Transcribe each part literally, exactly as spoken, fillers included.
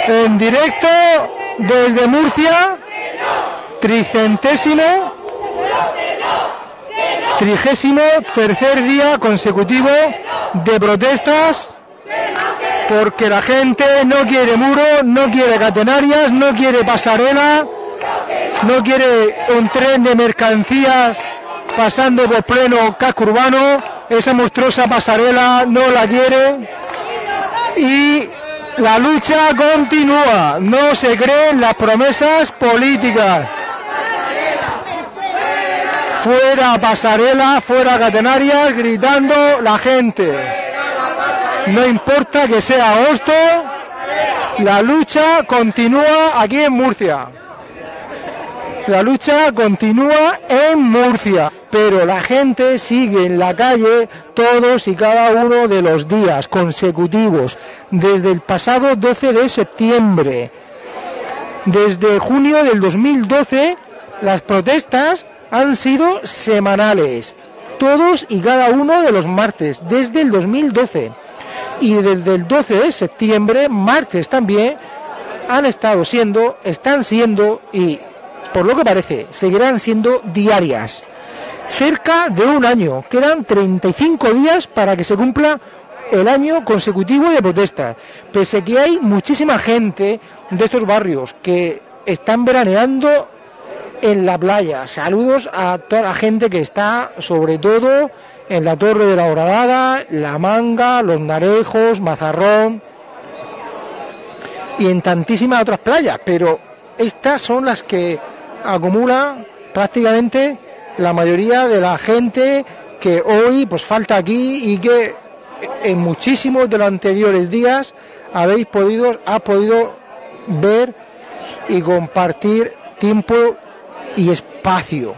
En directo desde Murcia, tricentésimo, trigésimo tercer día consecutivo de protestas, porque la gente no quiere muro, no quiere catenarias, no quiere pasarela, no quiere un tren de mercancías pasando por pleno casco urbano. Esa monstruosa pasarela no la quiere y la lucha continúa. No se creen las promesas políticas. Fuera pasarela, fuera catenarias, gritando la gente. No importa que sea agosto, la lucha continúa aquí en Murcia. La lucha continúa en Murcia, pero la gente sigue en la calle todos y cada uno de los días consecutivos, desde el pasado doce de septiembre. Desde junio del dos mil doce, las protestas han sido semanales, todos y cada uno de los martes, desde el dos mil doce. Y desde el doce de septiembre, martes también, han estado siendo, están siendo y por lo que parece, seguirán siendo diarias. Cerca de un año. Quedan treinta y cinco días para que se cumpla el año consecutivo de protestas. Pese a que hay muchísima gente de estos barrios que están veraneando en la playa. Saludos a toda la gente que está, sobre todo, en la Torre de la Horadada, La Manga, Los Narejos, Mazarrón y en tantísimas otras playas. Pero estas son las que acumula prácticamente la mayoría de la gente que hoy pues falta aquí y que en muchísimos de los anteriores días habéis podido, ha podido ver y compartir tiempo y espacio.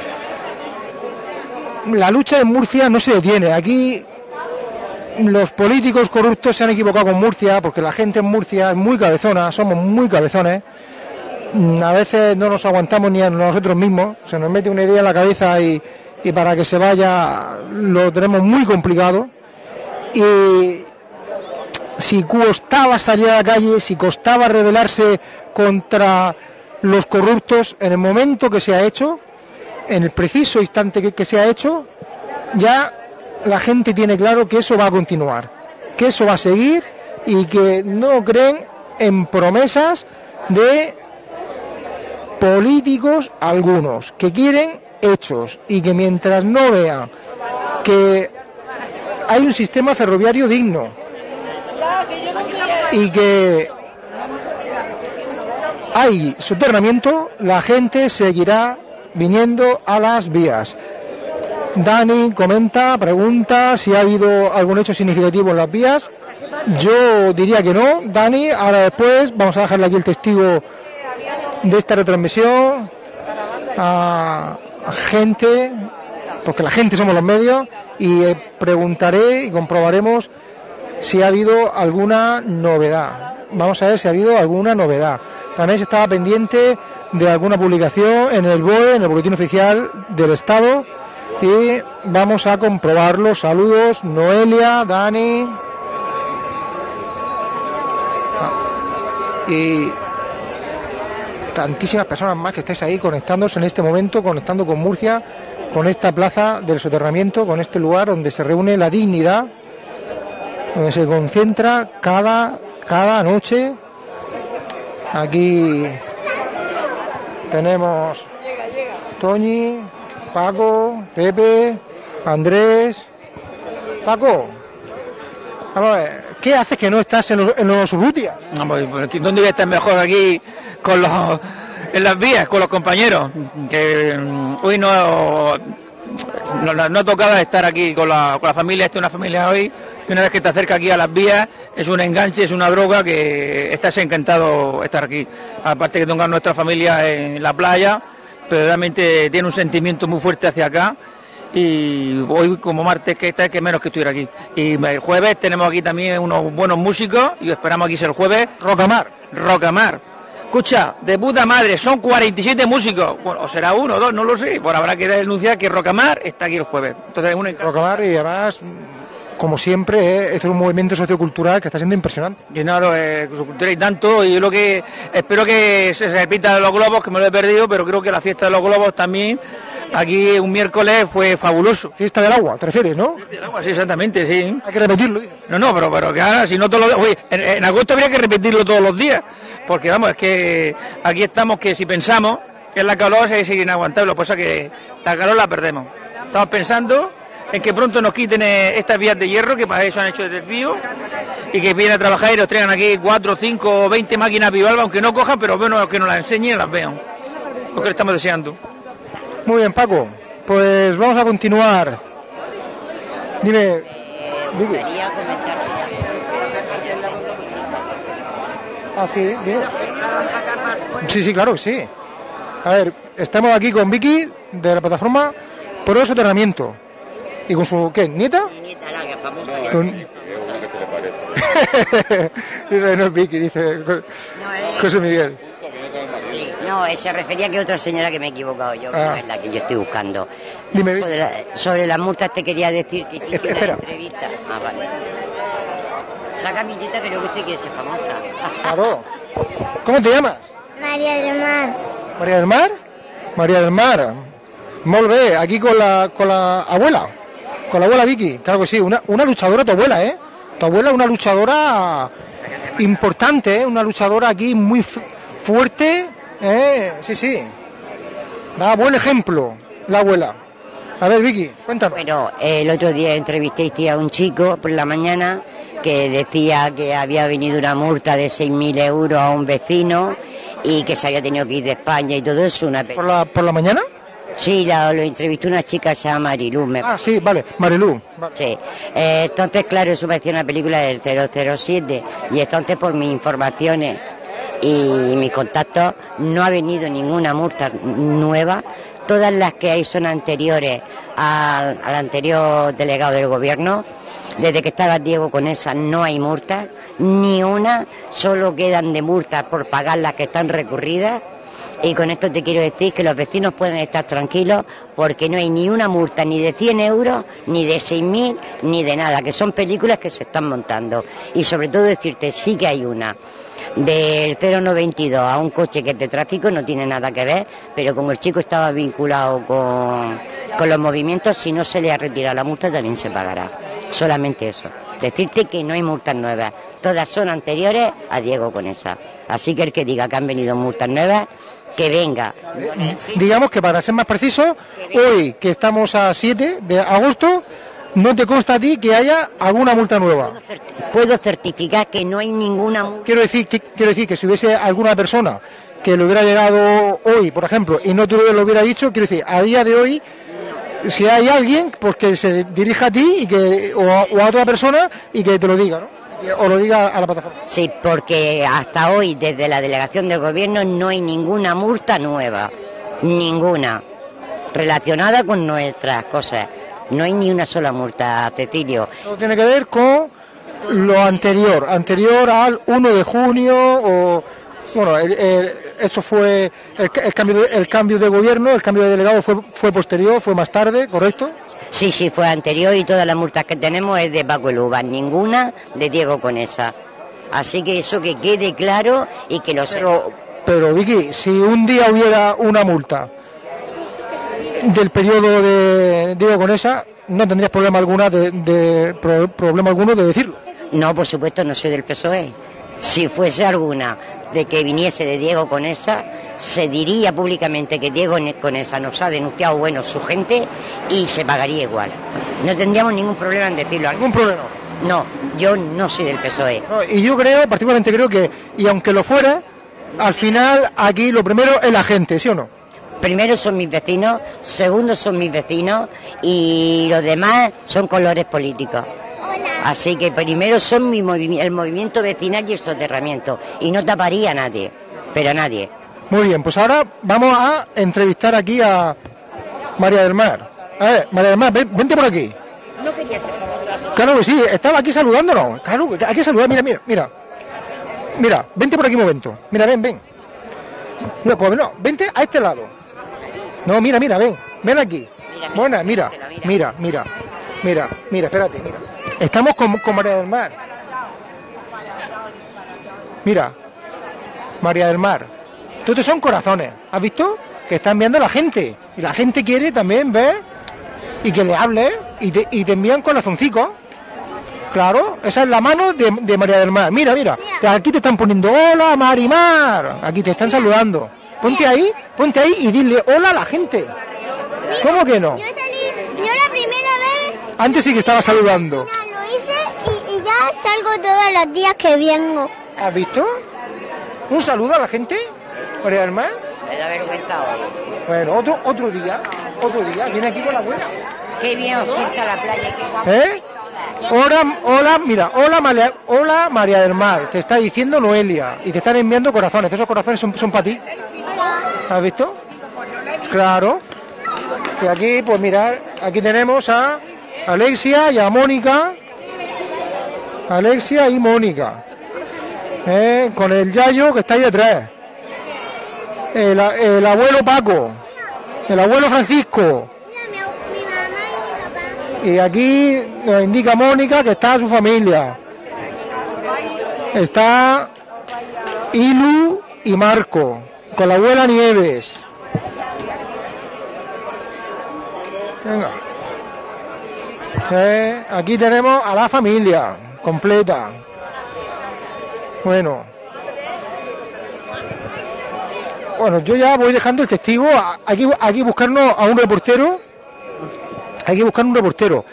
La lucha en Murcia no se detiene. Aquí los políticos corruptos se han equivocado con Murcia, porque la gente en Murcia es muy cabezona, somos muy cabezones. A veces no nos aguantamos ni a nosotros mismos, se nos mete una idea en la cabeza y, y para que se vaya lo tenemos muy complicado. Y si costaba salir a la calle, si costaba rebelarse contra los corruptos, en el momento que se ha hecho, en el preciso instante que, que se ha hecho, ya la gente tiene claro que eso va a continuar, que eso va a seguir y que no creen en promesas de políticos algunos, que quieren hechos y que mientras no vean que hay un sistema ferroviario digno y que hay soterramiento, la gente seguirá viniendo a las vías. Dani comenta, pregunta si ha habido algún hecho significativo en las vías. Yo diría que no, Dani. Ahora después vamos a dejarle aquí el testigo de esta retransmisión a gente, porque la gente somos los medios, y eh, preguntaré y comprobaremos si ha habido alguna novedad. Vamos a ver si ha habido alguna novedad. También se estaba pendiente de alguna publicación en el B O E, en el Boletín Oficial del Estado, y vamos a comprobarlo. Saludos, Noelia, Dani. Ah, y tantísimas personas más que estáis ahí conectándose en este momento, conectando con Murcia, con esta plaza del soterramiento, con este lugar donde se reúne la dignidad, donde se concentra cada, cada noche. Aquí tenemos Toñi, Paco, Pepe, Andrés. Paco, vamos a ver, ¿qué haces que no estás en los, en los Urrutia? No, pues, ¿dónde voy a estar mejor aquí con los, en las vías, con los compañeros? Que um, hoy no, no, no ha tocado estar aquí con la, con la familia, esta es una familia hoy, y una vez que te acercas aquí a las vías, es un enganche, es una droga que estás encantado estar aquí. Aparte que tengas nuestra familia en la playa, pero realmente tiene un sentimiento muy fuerte hacia acá. Y hoy como martes que está, que menos que estuviera aquí. Y el jueves tenemos aquí también unos buenos músicos y esperamos aquí ser el jueves. Rocamar. Rocamar. Escucha, de puta madre, son cuarenta y siete músicos. Bueno, o será uno o dos, no lo sé. Pues habrá que denunciar que Rocamar está aquí el jueves. Entonces, una... Rocamar, y además como siempre, ¿eh? Esto es un movimiento sociocultural que está siendo impresionante. Y claro, eh, sociocultura y tanto, y yo lo que espero que se repita los globos, que me lo he perdido, pero creo que la fiesta de los globos también, aquí un miércoles fue fabuloso. Fiesta del agua, ¿te refieres, no? Fiesta del agua, sí, exactamente, sí. Hay que repetirlo. ¿Sí? No, no, pero, pero que ahora, si no todos los días, oye, en, en agosto habría que repetirlo todos los días, porque vamos, es que aquí estamos que si pensamos que la calor es inaguantable, lo que pasa es que la calor la perdemos. Estamos pensando en que pronto nos quiten estas vías de hierro, que para eso han hecho el desvío, y que vienen a trabajar y nos traigan aquí cuatro, cinco, veinte máquinas Bivalva, aunque no cojan, pero bueno, que nos las enseñen y las vean, lo que le estamos deseando. Muy bien, Paco, pues vamos a continuar. Dime, Vicky. Ah, sí, bien. Sí, sí, claro que sí. A ver, estamos aquí con Vicky, de la plataforma Pro Soterramiento. ¿Y con su, qué, nieta? Mi nieta, la que famosa. Ya Con... es una que se le parece. Dice, no es Vicky, dice No, es... José Miguel. Sí, no, se refería a que otra señora que me he equivocado yo, Ah. no es la que yo estoy buscando. Dime, sobre, la, sobre las multas te quería decir que hice una Espera. entrevista. Ah, vale. Saca mi nieta que creo que usted quiere ser famosa. Claro. ¿Cómo te llamas? María del Mar. María del Mar. María del Mar. Molt bé, aquí con la, con la abuela. Con la abuela Vicky, claro que sí, una, una luchadora tu abuela, ¿eh? Tu abuela es una luchadora importante, ¿eh? Una luchadora aquí muy fu- fuerte, ¿eh? Sí, sí. Da buen ejemplo, la abuela. A ver, Vicky, cuéntanos. Bueno, el otro día entrevisté a un chico por la mañana que decía que había venido una multa de seis mil euros a un vecino y que se había tenido que ir de España y todo eso. Una... ¿Por la, por la mañana? Sí, la, lo entrevistó una chica que se llama Marilú. Me... Ah, sí, vale, Marilú. Vale. Sí, eh, entonces claro, eso parecía una película del cero cero siete y entonces por mis informaciones y mis contactos no ha venido ninguna multa nueva, todas las que hay son anteriores al, al anterior delegado del gobierno, desde que estaba Diego Conesa no hay multas, ni una, solo quedan de multas por pagar las que están recurridas. Y con esto te quiero decir que los vecinos pueden estar tranquilos porque no hay ni una multa ni de cien euros, ni de seis mil, ni de nada, que son películas que se están montando. Y sobre todo decirte, sí que hay una. Del cero noventa y dos a un coche que es de tráfico no tiene nada que ver, pero como el chico estaba vinculado con, con los movimientos, si no se le ha retirado la multa también se pagará. Solamente eso. Decirte que no hay multas nuevas. Todas son anteriores a Diego Conesa. Así que el que diga que han venido multas nuevas, que venga. Digamos que para ser más preciso, hoy que estamos a siete de agosto, no te consta a ti que haya alguna multa nueva. Puedo certificar que no hay ninguna multa. Quiero decir que, quiero decir que si hubiese alguna persona que le hubiera llegado hoy, por ejemplo, y no te lo hubiera dicho, quiero decir, a día de hoy, si hay alguien, pues que se dirija a ti y que, o, a, o a otra persona y que te lo diga, ¿no? O lo diga a la plataforma. Sí, porque hasta hoy, desde la delegación del gobierno, no hay ninguna multa nueva. Ninguna. Relacionada con nuestras cosas. No hay ni una sola multa, Cecilio. Todo tiene que ver con lo anterior, anterior al uno de junio o... Bueno, el, el, eso fue el, el, cambio de, el cambio de gobierno, el cambio de delegado fue, fue posterior, fue más tarde, ¿correcto? Sí, sí, fue anterior y todas las multas que tenemos es de Paco Eluba, ninguna de Diego Conesa. Así que eso que quede claro y que lo Pero, pero Vicky, si un día hubiera una multa del periodo de Diego Conesa, no tendrías problema alguna de, de pro, problema alguno de decirlo. No, por supuesto, no soy del P S O E. Si fuese alguna de que viniese de Diego Conesa, se diría públicamente que Diego Conesa nos ha denunciado, bueno, su gente, y se pagaría igual. No tendríamos ningún problema en decirlo. ¿Ningún problema? No, yo no soy del P S O E. No, y yo creo, particularmente creo que, y aunque lo fuera, al final aquí lo primero es la gente, ¿sí o no? Primero son mis vecinos, segundo son mis vecinos, y los demás son colores políticos. Así que primero son mi movi- el movimiento vecinal y el soterramiento. Y no taparía a nadie, pero a nadie. Muy bien, pues ahora vamos a entrevistar aquí a María del Mar. A ver, María del Mar, ven, vente por aquí. No quería ser famosa. Claro que sí, estaba aquí saludándonos. Claro, hay que saludar, mira, mira, mira. Mira, vente por aquí un momento. Mira, ven, ven. No, pues no, vente a este lado. No, mira, mira, ven, ven aquí. Mira, mira, Buena, mira, mira. mira, mira, mira, mira, espérate, mira. Estamos con, con María del Mar. Mira, María del Mar. Estos son corazones, ¿has visto? Que están viendo la gente. Y la gente quiere también ver y que le hable y te, y te envían corazoncicos. Claro, esa es la mano de, de María del Mar. Mira, mira, aquí te están poniendo hola Marimar. Aquí te están saludando. Ponte ahí, ponte ahí y dile hola a la gente. ¿Cómo que no? Yo salí, yo la primera vez... Antes sí que estaba saludando. No, lo hice y, y ya salgo todos los días que vengo. ¿Has visto? Un saludo a la gente, María del Mar. Me da vergüenza hoy. Bueno, otro otro día, otro día, viene aquí con la abuela. Qué bien os sienta la playa, qué guapo. ¿Eh? Hola, hola, mira, hola María, hola María del Mar, te está diciendo Noelia y te están enviando corazones, esos corazones son, son para ti. ¿Has visto? Claro. Y aquí, pues mirad, aquí tenemos a Alexia y a Mónica. Alexia y Mónica. ¿Eh? Con el Yayo que está ahí detrás. El, el abuelo Paco. El abuelo Francisco. Mira, mi, mi mamá y mi papá. Y aquí nos indica Mónica que está su familia. Está Ilu y Marco, con la abuela Nieves. Venga. Eh, aquí tenemos a la familia completa. Bueno. Bueno, yo ya voy dejando el testigo. Hay que, hay que buscarnos a un reportero. Hay que buscar un reportero.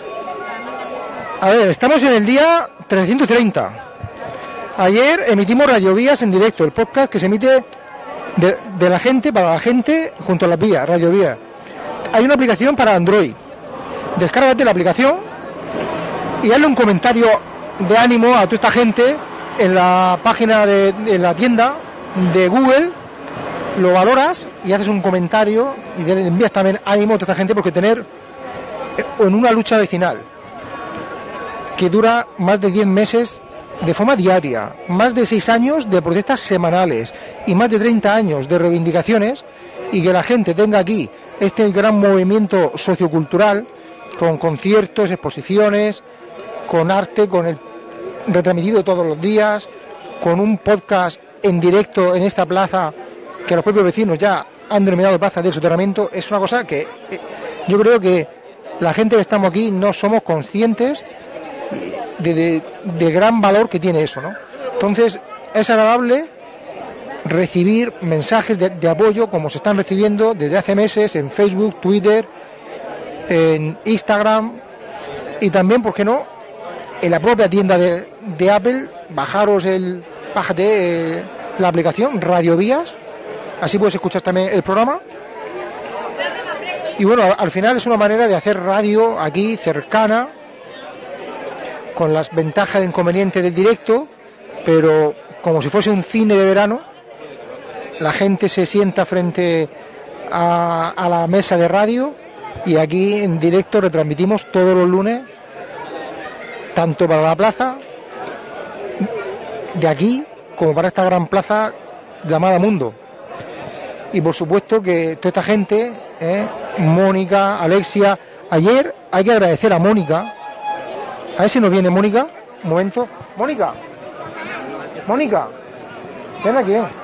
A ver, estamos en el día trescientos treinta. Ayer emitimos Radio Vías en directo, el podcast que se emite de, de la gente, para la gente, junto a las vías, Radio Vías. Hay una aplicación para Android. Descárgate la aplicación y hazle un comentario de ánimo a toda esta gente en la página de, de la tienda de Google. Lo valoras y haces un comentario y le envías también ánimo a toda esta gente, porque tener en una lucha vecinal que dura más de diez meses de forma diaria, más de seis años de protestas semanales y más de treinta años de reivindicaciones, y que la gente tenga aquí este gran movimiento sociocultural con conciertos, exposiciones, con arte, con el retransmitido todos los días, con un podcast en directo en esta plaza que los propios vecinos ya han denominado Plaza del Soterramiento, es una cosa que eh, yo creo que la gente que estamos aquí no somos conscientes de, de, de gran valor que tiene eso, ¿no? Entonces es agradable recibir mensajes de, de apoyo como se están recibiendo desde hace meses en Facebook, Twitter, en Instagram y también, ¿por qué no?, en la propia tienda de, de Apple. Bajaros el, bájate eh, la aplicación Radio Vías, así puedes escuchar también el programa. Y bueno, al final es una manera de hacer radio aquí cercana, con las ventajas e inconvenientes del directo, pero como si fuese un cine de verano. La gente se sienta frente a, a la mesa de radio y aquí en directo retransmitimos todos los lunes, tanto para la plaza de aquí como para esta gran plaza llamada Mundo. Y por supuesto que toda esta gente, ¿eh? Mónica, Alexia. Ayer hay que agradecer a Mónica. A ver si nos viene Mónica. Un momento. Mónica. Mónica. Ven aquí, ven.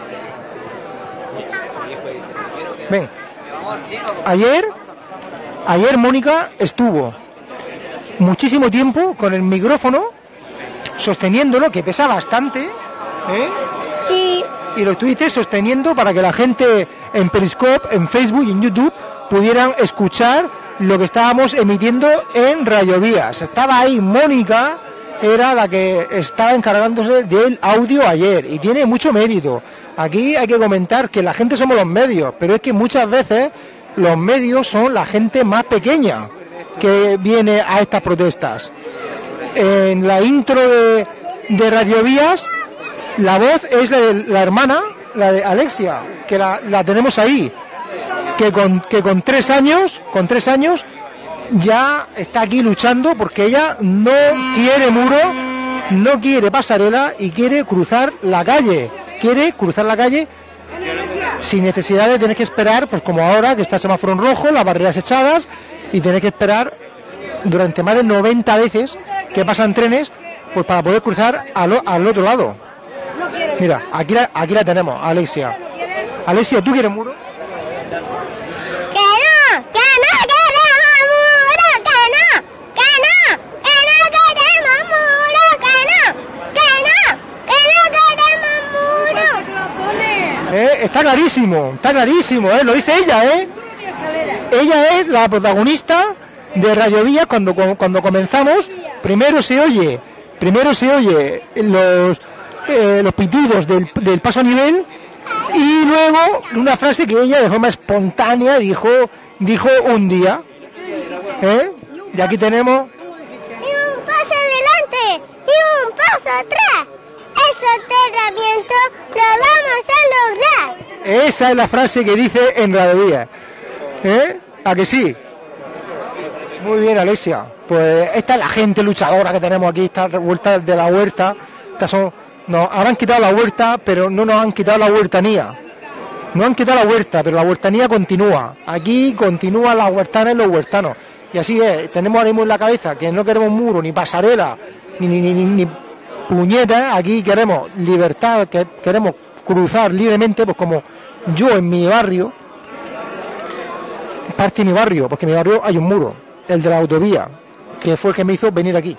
Ven. Ayer, ayer Mónica estuvo muchísimo tiempo con el micrófono sosteniéndolo, que pesa bastante, ¿eh? Sí. Y lo estuviste sosteniendo para que la gente en Periscope, en Facebook y en YouTube pudieran escuchar lo que estábamos emitiendo en Radio Vías. Estaba ahí Mónica, era la que estaba encargándose del audio ayer y tiene mucho mérito. Aquí hay que comentar que la gente somos los medios, pero es que muchas veces los medios son la gente más pequeña que viene a estas protestas. En la intro de, de Radio Vías, la voz es la de la hermana, la de Alexia, que la, la tenemos ahí, que con, que con tres años, con tres años ya está aquí luchando, porque ella no quiere muro, no quiere pasarela y quiere cruzar la calle, quiere cruzar la calle sin necesidad de tener que esperar, pues como ahora que está el semáforo en rojo, las barreras echadas, y tener que esperar durante más de noventa veces que pasan trenes, pues para poder cruzar al, al otro lado. Mira, aquí la, aquí la tenemos, Alexia. Alexia, ¿tú quieres muro? ¡Que no! ¡Que no queremos muro! ¡Que no! ¡Que no! ¡Que no queremos muro! ¡Que no! ¡Que no! ¡Que no queremos muro! ¿Eh? Está clarísimo, está clarísimo, ¿eh? Lo dice ella, ¿eh? Ella es la protagonista de Radio Vía. Cuando, cuando comenzamos, primero se oye, primero se oye los, eh, los pitidos del, del paso a nivel, y luego una frase que ella de forma espontánea dijo, dijo un día, ¿eh? Y aquí tenemos... Y un paso adelante y un paso atrás. Esos entrenamientos lo vamos a lograr. Esa es la frase que dice en Radio Vía, ¿eh? ¿A que sí? Muy bien, Alexia. Pues esta es la gente luchadora que tenemos aquí, esta vuelta de la huerta. Estas son, nos habrán quitado la huerta, pero no nos han quitado la huertanía. No han quitado la huerta, pero la huertanía continúa. Aquí continúan las huertanas y los huertanos. Y así es, tenemos ahora mismo en la cabeza que no queremos muro, ni pasarela, ni, ni, ni, ni puñetas. Aquí queremos libertad, que queremos cruzar libremente, pues como yo en mi barrio, parte de mi barrio, porque en mi barrio hay un muro, el de la autovía, que fue el que me hizo venir aquí.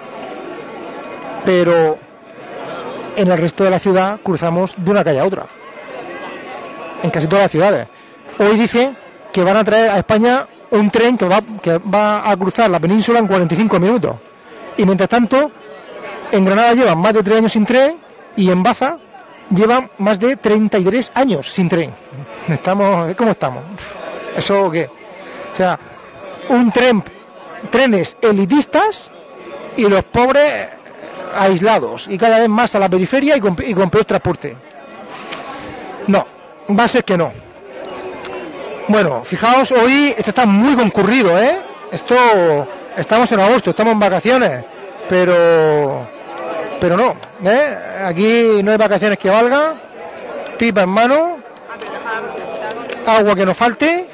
Pero en el resto de la ciudad cruzamos de una calle a otra. En casi todas las ciudades. Hoy dicen que van a traer a España un tren que va, que va a cruzar la península en cuarenta y cinco minutos. Y mientras tanto, en Granada llevan más de tres años sin tren, y en Baza llevan más de treinta y tres años sin tren. Estamos, ¿cómo estamos? ¿Eso qué? O sea, un tren, trenes elitistas y los pobres aislados, y cada vez más a la periferia y con, y con peor transporte. No, va a ser que no. Bueno, fijaos, hoy esto está muy concurrido, ¿eh? Esto, estamos en agosto, estamos en vacaciones, pero, pero no, ¿eh? Aquí no hay vacaciones que valga, pipa en mano, agua que nos falte.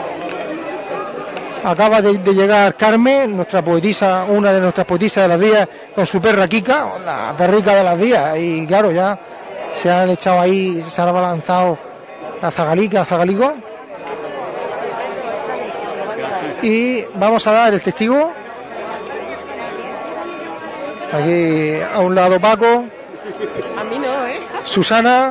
Acaba de, de llegar Carmen, nuestra poetisa, una de nuestras poetisas de las días, con su perra Kika, la perrica de las días, y claro, ya se han echado ahí, se han abalanzado la zagalica, zagalico. Y vamos a dar el testigo. Aquí a un lado Paco. A mí no, ¿eh? Susana.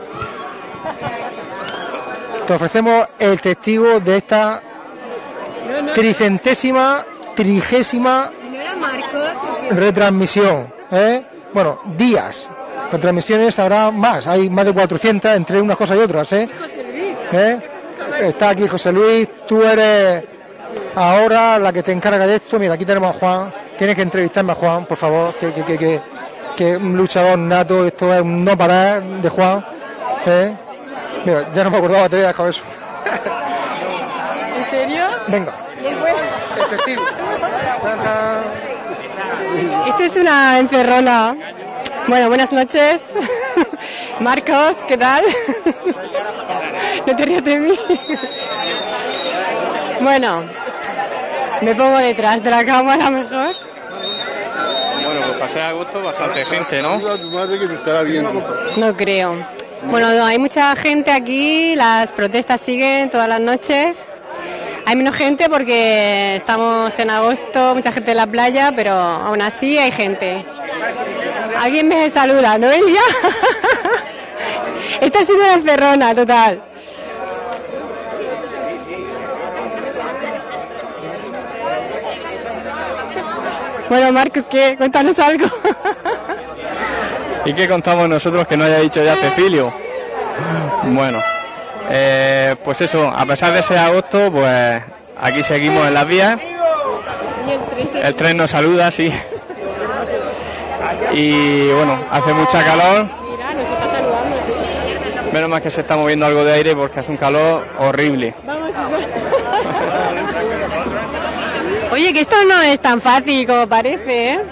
Te ofrecemos el testigo de esta tricentésima, trigésima retransmisión, ¿eh? Bueno, días. Retransmisiones habrá más, hay más de cuatrocientas entre unas cosas y otras, ¿eh? ¿Eh? Está aquí José Luis, tú eres ahora la que te encarga de esto. Mira, aquí tenemos a Juan, tienes que entrevistarme a Juan, por favor, que, que, que, que, que un luchador nato, esto es un no parar de Juan, ¿eh? Mira, ya no me acordaba, te voy a dejar eso. ¿En serio? Venga. El testigo. Esto es una encerrona. Bueno, buenas noches. Marcos, ¿qué tal? No te rías de mí. Bueno, me pongo detrás de la cámara mejor. Bueno, pues pasé a agosto bastante gente, ¿no? No creo. Bueno, no, hay mucha gente aquí, las protestas siguen todas las noches. Hay menos gente porque estamos en agosto, mucha gente en la playa, pero aún así hay gente. Alguien me saluda, ¿no, Elia? Esta es una encerrona, total. Bueno, Marcos, ¿qué? Cuéntanos algo. ¿Y qué contamos nosotros que no haya dicho ya Cecilio? Bueno, eh, pues eso, a pesar de ser agosto, pues aquí seguimos en las vías. El tren nos saluda, sí. Y bueno, hace mucha calor. Menos mal que se está moviendo algo de aire porque hace un calor horrible. Oye, que esto no es tan fácil como parece, ¿eh?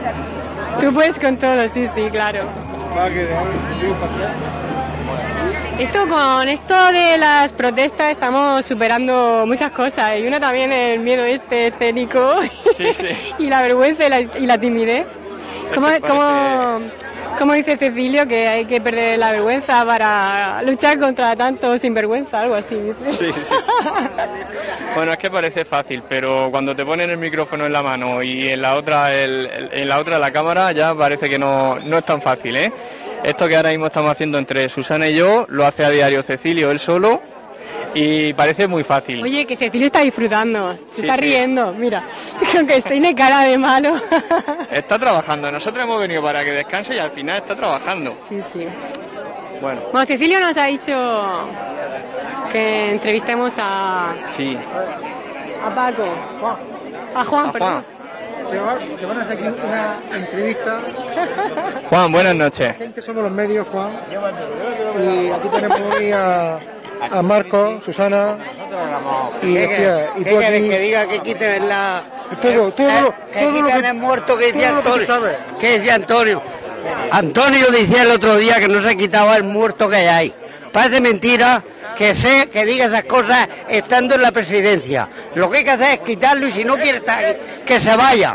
Tú puedes con todo, sí, sí, claro. Esto con esto de las protestas estamos superando muchas cosas y una también el miedo este escénico Sí, sí. y la vergüenza y la, y la timidez. ¿Cómo, parece... cómo, cómo dice Cecilio que hay que perder la vergüenza para luchar contra tanto sinvergüenza? Algo así. Dice. Sí, sí. Bueno, es que parece fácil, pero cuando te ponen el micrófono en la mano y en la otra el, el, en la otra la cámara, ya parece que no, no es tan fácil, ¿eh? Esto que ahora mismo estamos haciendo entre Susana y yo, lo hace a diario Cecilio él solo y parece muy fácil. Oye, que Cecilio está disfrutando, se Sí, está sí. riendo, mira, aunque tiene cara de malo. Está trabajando, nosotros hemos venido para que descanse y al final está trabajando. Sí, sí. Bueno, Bueno, Cecilio nos ha dicho que entrevistemos a, sí. a Paco, a Juan, A perdón. Juan. Te van a hacer aquí una entrevista. Juan, buenas noches. Gente, somos los medios, Juan. Y aquí tenemos hoy a, a Marco, Susana. Y, hostia, y tú aquí. Que diga que quiten la... Todo, todo, eh, lo- que todo lo quiten que- el muerto que decía todo lo que tú Antonio. sabes. ¿Qué decía Antonio? Antonio decía el otro día que no se quitaba el muerto que hay. Parece mentira que sé que diga esas cosas estando en la presidencia. Lo que hay que hacer es quitarlo y si no quiere estar, que se vaya.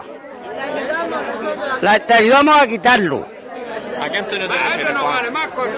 La, te ayudamos a quitarlo. ¿A qué Antonio te refieres, Juan?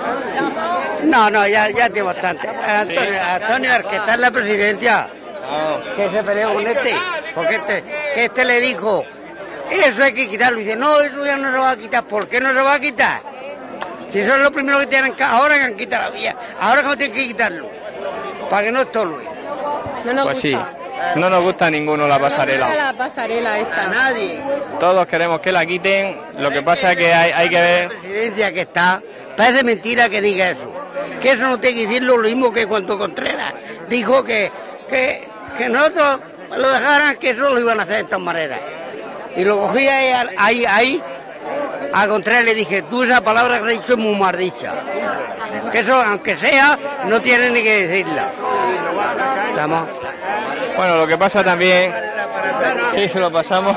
No, no, ya, ya tiene bastante. Antonio, Antonio, el que está en la presidencia, que se peleó con este, porque este, que este le dijo, eso hay que quitarlo. Y dice, no, eso ya no se va a quitar. ¿Por qué no se va a quitar? Si eso es lo primero que tienen que, ahora que han quitado la vía, ahora que no tienen que quitarlo, para que no estorbe. No nos Pues sí, gusta. no nos gusta a ninguno la pasarela. La pasarela A esta. nadie. Todos queremos que la quiten, lo que pasa es que hay, hay que La ver... presidencia que está, parece mentira que diga eso. Que eso no tiene que decirlo lo mismo que cuando Contreras dijo que, que, que nosotros lo dejaran, que eso lo iban a hacer de esta manera. Y lo cogí ahí, ahí, ahí a Contreras le dije, tú esa palabra que has dicho es muy mal dicha. Que eso, aunque sea, no tiene ni que decirla. ¿Estamos? Bueno, lo que pasa también... Sí, se lo pasamos.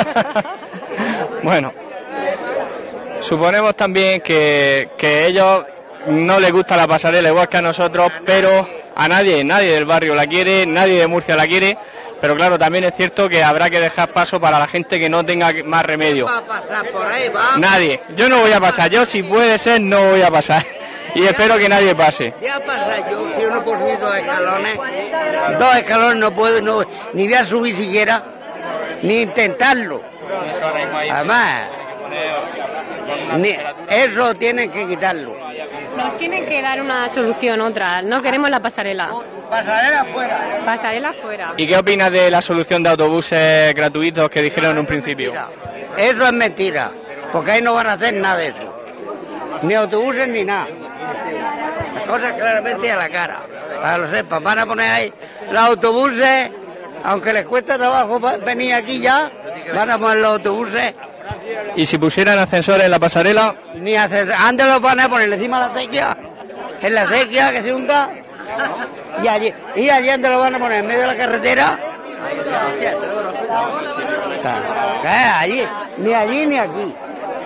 Bueno, suponemos también que, que ellos no les gusta la pasarela igual que a nosotros, pero a nadie, nadie del barrio la quiere, nadie de Murcia la quiere, pero claro, también es cierto que habrá que dejar paso para la gente que no tenga más remedio. Va a pasar por ahí, va. Nadie, yo no voy a pasar, yo si puede ser no voy a pasar y espero que nadie pase. Ya pasa, yo si yo no puedo subir dos escalones, dos escalones no puedo, no, ni voy a subir siquiera, ni intentarlo. Además, ni, eso tienen que quitarlo. Nos tienen que dar una solución, otra. No queremos la pasarela. Pasarela afuera. Pasarela fuera. ¿Y qué opinas de la solución de autobuses gratuitos que dijeron en un principio? Eso es mentira, porque ahí no van a hacer nada de eso. Ni autobuses ni nada. Las cosas claramente a la cara, para que lo sepan. Van a poner ahí los autobuses, aunque les cuesta trabajo pa- venir aquí ya, van a poner los autobuses. ¿Y si pusieran ascensores en la pasarela? Ni hacer, antes los van a poner encima de la acequia, en la acequia que se hunda, y allí, y allí antes lo van a poner en medio de la carretera. O sea, eh, allí, ni allí ni aquí.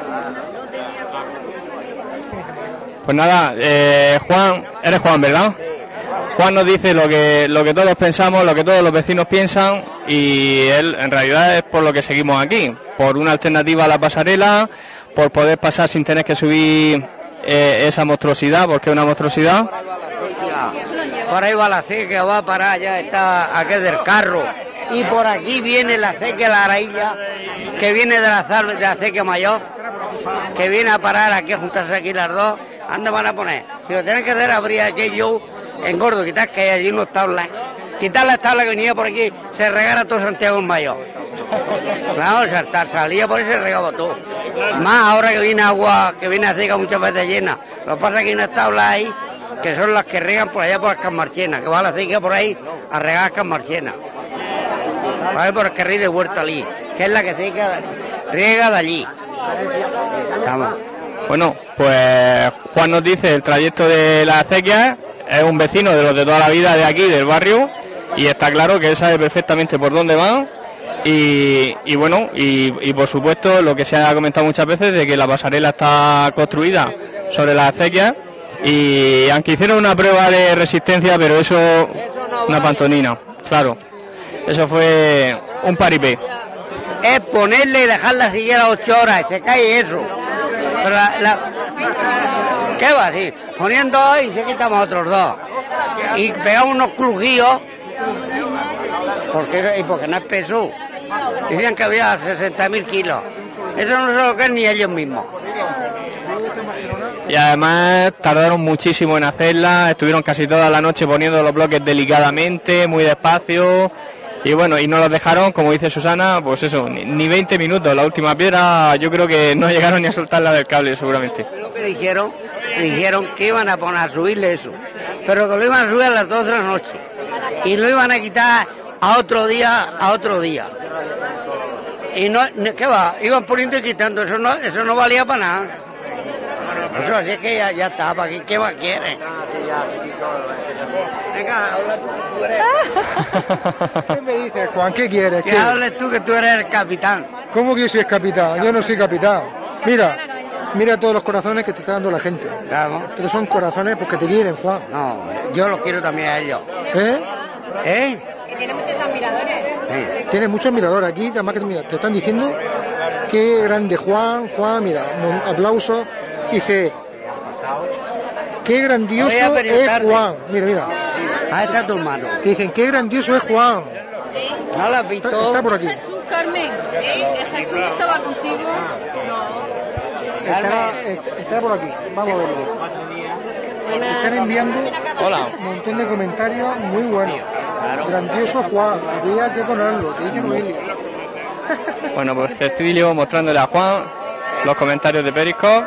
Pues nada, eh, Juan, eres Juan, ¿verdad? Juan nos dice lo que, lo que todos pensamos, lo que todos los vecinos piensan y él en realidad es por lo que seguimos aquí, por una alternativa a la pasarela, por poder pasar sin tener que subir eh, esa monstruosidad, porque es una monstruosidad. Por ahí va la acequia, va para allá, está aquel del carro. Y por aquí viene la acequia, la arailla, que viene de la, zar- de la acequia mayor, que viene a parar aquí, a juntarse aquí las dos. ¿Dónde van a poner? Si lo tienen que hacer, habría aquello engordo, quitar que hay allí unos tablas. Quitar las tablas que venía por aquí, se regara todo Santiago en mayor. Claro, saltar, salía por ahí y se regaba todo. Más ahora que viene agua, que viene acequia muchas veces llena. Lo que pasa es que hay unas tablas ahí, que son las que regan por allá por las Casmarchenas, que va la acequia por ahí a regar las Casmarchenas. Vale, por el carril de Huerta allí, que es la que riega, riega de allí. Vamos. Bueno, pues Juan nos dice el trayecto de la acequia, es un vecino de los de toda la vida de aquí, del barrio, y está claro que él sabe perfectamente por dónde van. Y, y bueno, y, y por supuesto lo que se ha comentado muchas veces de que la pasarela está construida sobre la acequia Y aunque hicieron una prueba de resistencia, pero eso, una pantomima, claro. Eso fue un paripé. Es ponerle y dejar la sillera ocho horas, se cae eso. Pero la, la... ¿Qué va así? Poniendo dos y se quitamos otros dos. Y pegamos unos crujíos, porque, y porque no es peso. Decían que había sesenta mil kilos. Eso no se lo creen ni ellos mismos. Y además tardaron muchísimo en hacerla, estuvieron casi toda la noche poniendo los bloques delicadamente, muy despacio, y bueno, y no los dejaron, como dice Susana, pues eso, ni, ni veinte minutos. La última piedra yo creo que no llegaron ni a soltarla del cable, seguramente. Lo que dijeron, dijeron que iban a poner a subirle eso, pero que lo iban a subir a las dos de la noche, y lo iban a quitar a otro día, a otro día. Y no, ¿qué va? Iban poniendo y quitando, eso no, eso no valía para nada. Eso así es que ya, ya está, ¿para qué, qué más quieres? Venga, habla tú que tú eres. ¿Qué me dices, Juan? ¿Qué quieres? Que ¿Qué? hables tú que tú eres el capitán. ¿Cómo que yo soy el capitán? Yo no soy capitán. Mira, mira todos los corazones que te está dando la gente. Claro. Estos son corazones porque te quieren, Juan. No, yo los quiero también a ellos. ¿Eh? ¿Eh? Que tiene muchos admiradores. Sí. Tienes muchos miradores aquí, además que mira, te están diciendo qué grande Juan, Juan, mira, un aplauso. Dije, qué grandioso es Juan. Mira, mira. Ahí está tu hermano. Te dicen, qué grandioso es Juan. ¿No lo has visto? Está, está por aquí. Jesús, Carmen, Jesús que estaba contigo. Estará, estará por aquí. Vamos a verlo. Están enviando Hola. un montón de comentarios muy buenos. Grandioso Juan, había que ponerlo, te dije Noelia. Bueno, pues Cecilio mostrándole a Juan los comentarios de Periscope.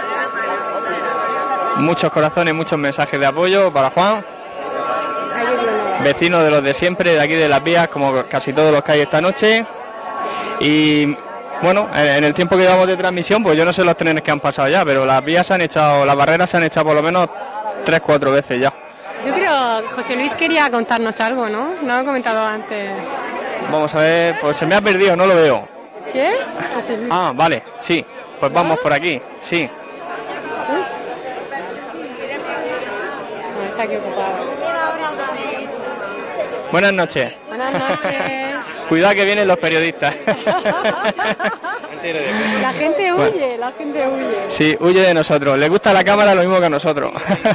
Muchos corazones, muchos mensajes de apoyo para Juan. Vecino de los de siempre, de aquí de Las Vías, como casi todos los que hay esta noche. Y bueno, en el tiempo que llevamos de transmisión, pues yo no sé los trenes que han pasado ya, pero las vías se han echado, las barreras se han echado por lo menos tres, cuatro veces ya. Yo creo que José Luis quería contarnos algo, ¿no? No lo he comentado antes. Vamos a ver, pues se me ha perdido, no lo veo. ¿Qué? José Luis. Ah, vale, sí, pues vamos por aquí, sí. No, está aquí ocupado. Buenas noches. Buenas noches. Cuidado que vienen los periodistas. La gente huye, la gente huye. Sí, huye de nosotros. Le gusta la cámara lo mismo que a nosotros.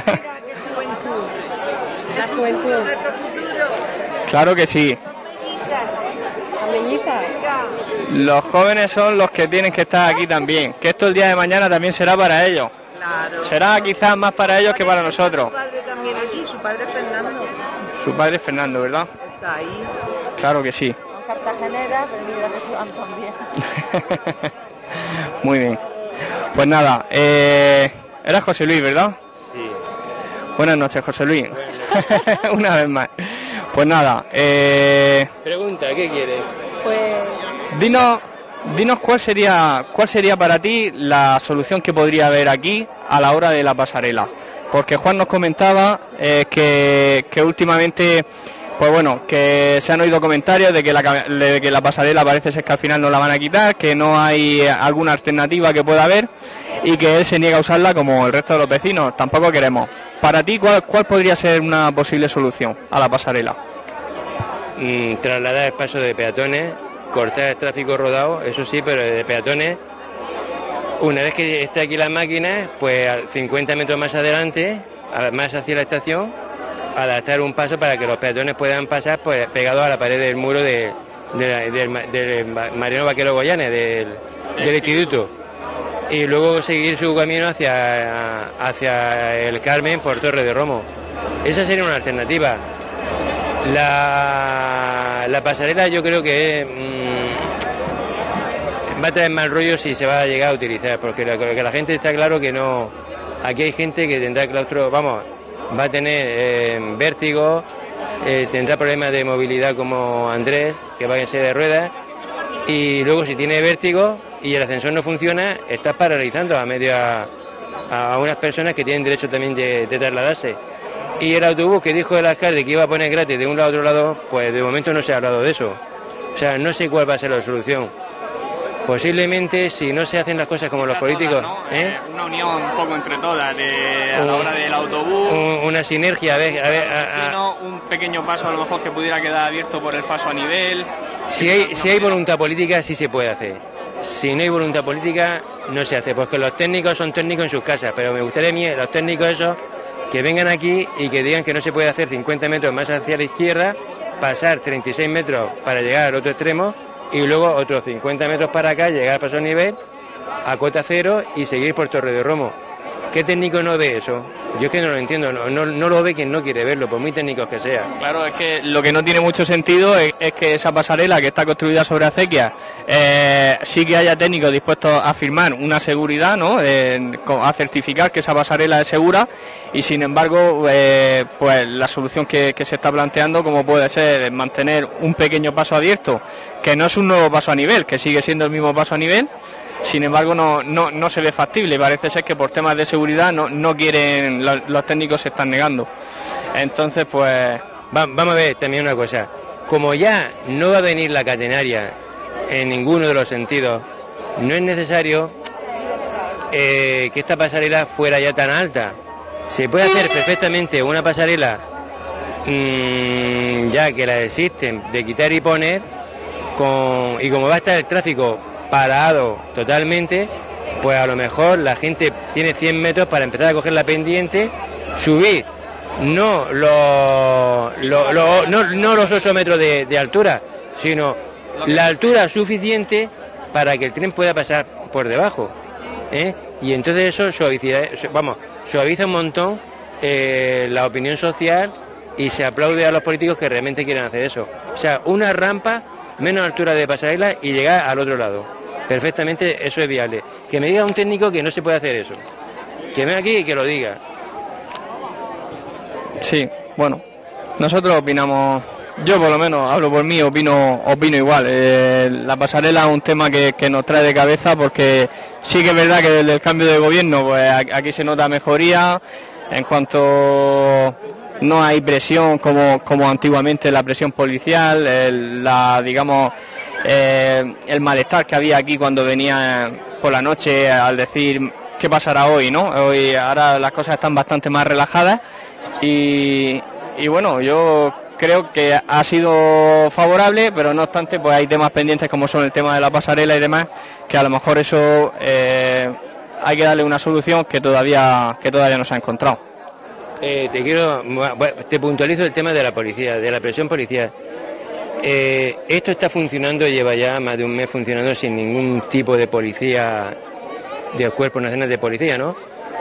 La juventud. Claro que sí. Melliza. Los jóvenes son los que tienen que estar aquí también. Que esto el día de mañana también será para ellos. Claro. Será quizás más para ellos que para nosotros. Su padre también aquí, su padre Fernando. Su padre es Fernando, ¿verdad? Está ahí. Claro que sí. Con Cartagenera, pero mira que se van también. Muy bien. Pues nada, eh, eras José Luis, ¿verdad? Sí. Buenas noches, José Luis. Una vez más. Pues nada, eh, Pregunta, ¿qué quieres? Pues dinos, dinos cuál sería, cuál sería para ti la solución que podría haber aquí a la hora de la pasarela. Porque Juan nos comentaba eh, que, que últimamente, pues bueno, que se han oído comentarios de que, la, de que la pasarela parece ser que al final no la van a quitar, que no hay alguna alternativa que pueda haber y que él se niega a usarla como el resto de los vecinos. Tampoco queremos. Para ti, ¿cuál, cuál podría ser una posible solución a la pasarela? Mm, trasladar el paso de peatones, cortar el tráfico rodado, eso sí, pero de peatones. Una vez que esté aquí las máquinas, pues a cincuenta metros más adelante, más hacia la estación, adaptar un paso para que los peatones puedan pasar pues pegados a la pared del muro de, de, de, de, de Mariano Vaquero Goyanes, del, del instituto. Y luego seguir su camino hacia, hacia el Carmen por Torre de Romo. Esa sería una alternativa. La, la pasarela yo creo que mmm, va a traer mal rollo si se va a llegar a utilizar, porque la, que la gente está claro que no. Aquí hay gente que tendrá claustro, vamos, va a tener eh, vértigo, eh, tendrá problemas de movilidad como Andrés, que va en silla de ruedas, y luego si tiene vértigo y el ascensor no funciona, estás paralizando a medio a, a unas personas que tienen derecho también de, de trasladarse. Y el autobús que dijo el alcalde que iba a poner gratis de un lado a otro lado, pues de momento no se ha hablado de eso. O sea, no sé cuál va a ser la solución. posiblemente si no se hacen las cosas como los políticos, ¿no? ¿eh? Eh, una unión un poco entre todas, de, a la hora del autobús, un, una sinergia, a ver, a ver, a- a- vecino, un pequeño paso a lo mejor que pudiera quedar abierto por el paso a nivel. si hay, si hay voluntad política sí se puede hacer. Si no hay voluntad política no se hace, porque los técnicos son técnicos en sus casas, pero me gustaría a mí los técnicos esos que vengan aquí y que digan que no se puede hacer cincuenta metros más hacia la izquierda, pasar treinta y seis metros para llegar al otro extremo y luego otros cincuenta metros para acá, llegar a paso a nivel, a cota cero y seguir por Torre de Romo. ¿Qué técnico no ve eso? Yo es que no lo entiendo, no, no, no lo ve quien no quiere verlo, por muy técnicos que sea. Claro, es que lo que no tiene mucho sentido es, es que esa pasarela que está construida sobre acequias, eh, sí que haya técnicos dispuestos a firmar una seguridad, ¿no? Eh, co- a certificar que esa pasarela es segura y sin embargo, eh, pues la solución que, que se está planteando, como puede ser mantener un pequeño paso abierto, que no es un nuevo paso a nivel, que sigue siendo el mismo paso a nivel. Sin embargo, no, no, no se ve factible. Parece ser que por temas de seguridad no, no quieren, los, los técnicos se están negando. Entonces, pues... Va- vamos a ver también una cosa. Como ya no va a venir la catenaria en ninguno de los sentidos, no es necesario eh, que esta pasarela fuera ya tan alta. Se puede hacer perfectamente una pasarela mmm, ya que la existen, de quitar y poner, con, y como va a estar el tráfico parado totalmente, pues a lo mejor la gente tiene cien metros para empezar a coger la pendiente, subir no los, lo- lo- no, no los ocho metros de, de altura, sino la altura suficiente para que el tren pueda pasar por debajo, ¿eh? Y entonces eso suaviza, vamos, suaviza un montón eh, la opinión social y se aplaude a los políticos que realmente quieren hacer eso. O sea, una rampa, menos altura de pasarela y llegar al otro lado. Perfectamente eso es viable. Que me diga un técnico que no se puede hacer eso. Que venga aquí y que lo diga. Sí, bueno, nosotros opinamos, yo por lo menos hablo por mí, opino, opino igual. Eh, la pasarela es un tema que, que nos trae de cabeza porque sí que es verdad que desde el cambio de gobierno pues a- aquí se nota mejoría en cuanto no hay presión como, como antiguamente la presión policial, el, la digamos eh, el malestar que había aquí cuando venía por la noche al decir qué pasará hoy, ¿no? Hoy ahora las cosas están bastante más relajadas. Y, y bueno, yo creo que ha sido favorable, pero no obstante, pues hay temas pendientes como son el tema de la pasarela y demás, que a lo mejor eso eh, hay que darle una solución que todavía que todavía no se ha encontrado. Eh, te quiero, bueno, te puntualizo el tema de la policía, de la presión policial. Eh, esto está funcionando, lleva ya más de un mes funcionando sin ningún tipo de policía, de los cuerpos nacionales de policía, ¿no?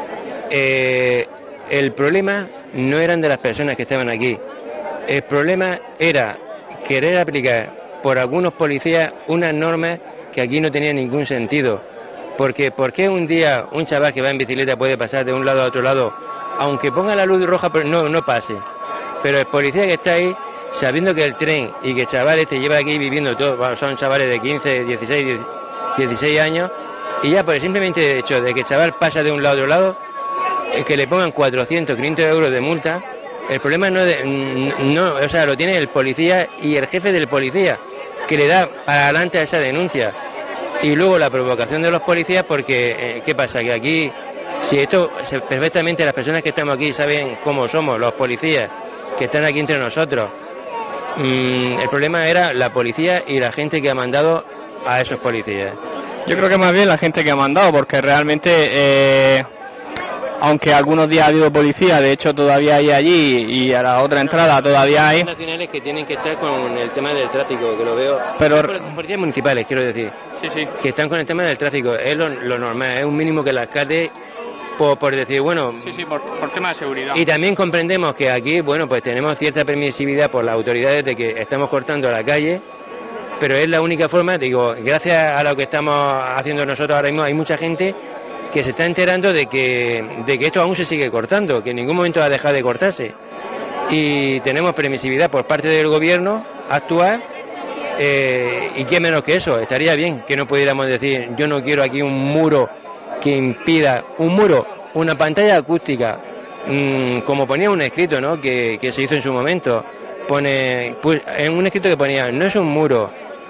Eh, el problema no eran de las personas que estaban aquí. El problema era querer aplicar por algunos policías unas normas que aquí no tenían ningún sentido. Porque ¿por qué un día un chaval que va en bicicleta puede pasar de un lado a otro lado, aunque ponga la luz roja, pero no, no pase? Pero el policía que está ahí, sabiendo que el tren y que el chaval este lleva aquí viviendo todo, bueno, son chavales de quince, dieciséis, dieciséis años, y ya por el simplemente hecho de que el chaval pasa de un lado a otro lado, eh, que le pongan cuatrocientos, quinientos euros de multa, el problema no, de, no, o sea, lo tiene el policía y el jefe del policía, que le da para adelante a esa denuncia. Y luego la provocación de los policías, porque, eh, ¿qué pasa? Que aquí, si esto, se- perfectamente las personas que estamos aquí saben cómo somos, los policías que están aquí entre nosotros. Mm, el problema era la policía y la gente que ha mandado a esos policías. Yo creo que más bien la gente que ha mandado, porque realmente, eh, aunque algunos días ha habido policía, de hecho todavía hay allí y a la otra entrada todavía hay. Nacionales que tienen que estar con el tema del tráfico, que lo veo. Pero- Pol- policías municipales, quiero decir. Sí, sí. Que están con el tema del tráfico, es lo, lo normal, es un mínimo que el alcalde, por, por decir, bueno. Sí, sí, por, por tema de seguridad. Y también comprendemos que aquí, bueno, pues tenemos cierta permisividad por las autoridades de que estamos cortando la calle, pero es la única forma, digo, gracias a lo que estamos haciendo nosotros ahora mismo, hay mucha gente que se está enterando de que, de que esto aún se sigue cortando, que en ningún momento ha dejado de cortarse. Y tenemos permisividad por parte del gobierno actual, eh, y qué menos que eso, estaría bien que no pudiéramos decir, yo no quiero aquí un muro que impida, un muro, una pantalla acústica, mmm, como ponía un escrito, ¿no?, que, que se hizo en su momento, pone, pues, en un escrito que ponía, no es un muro,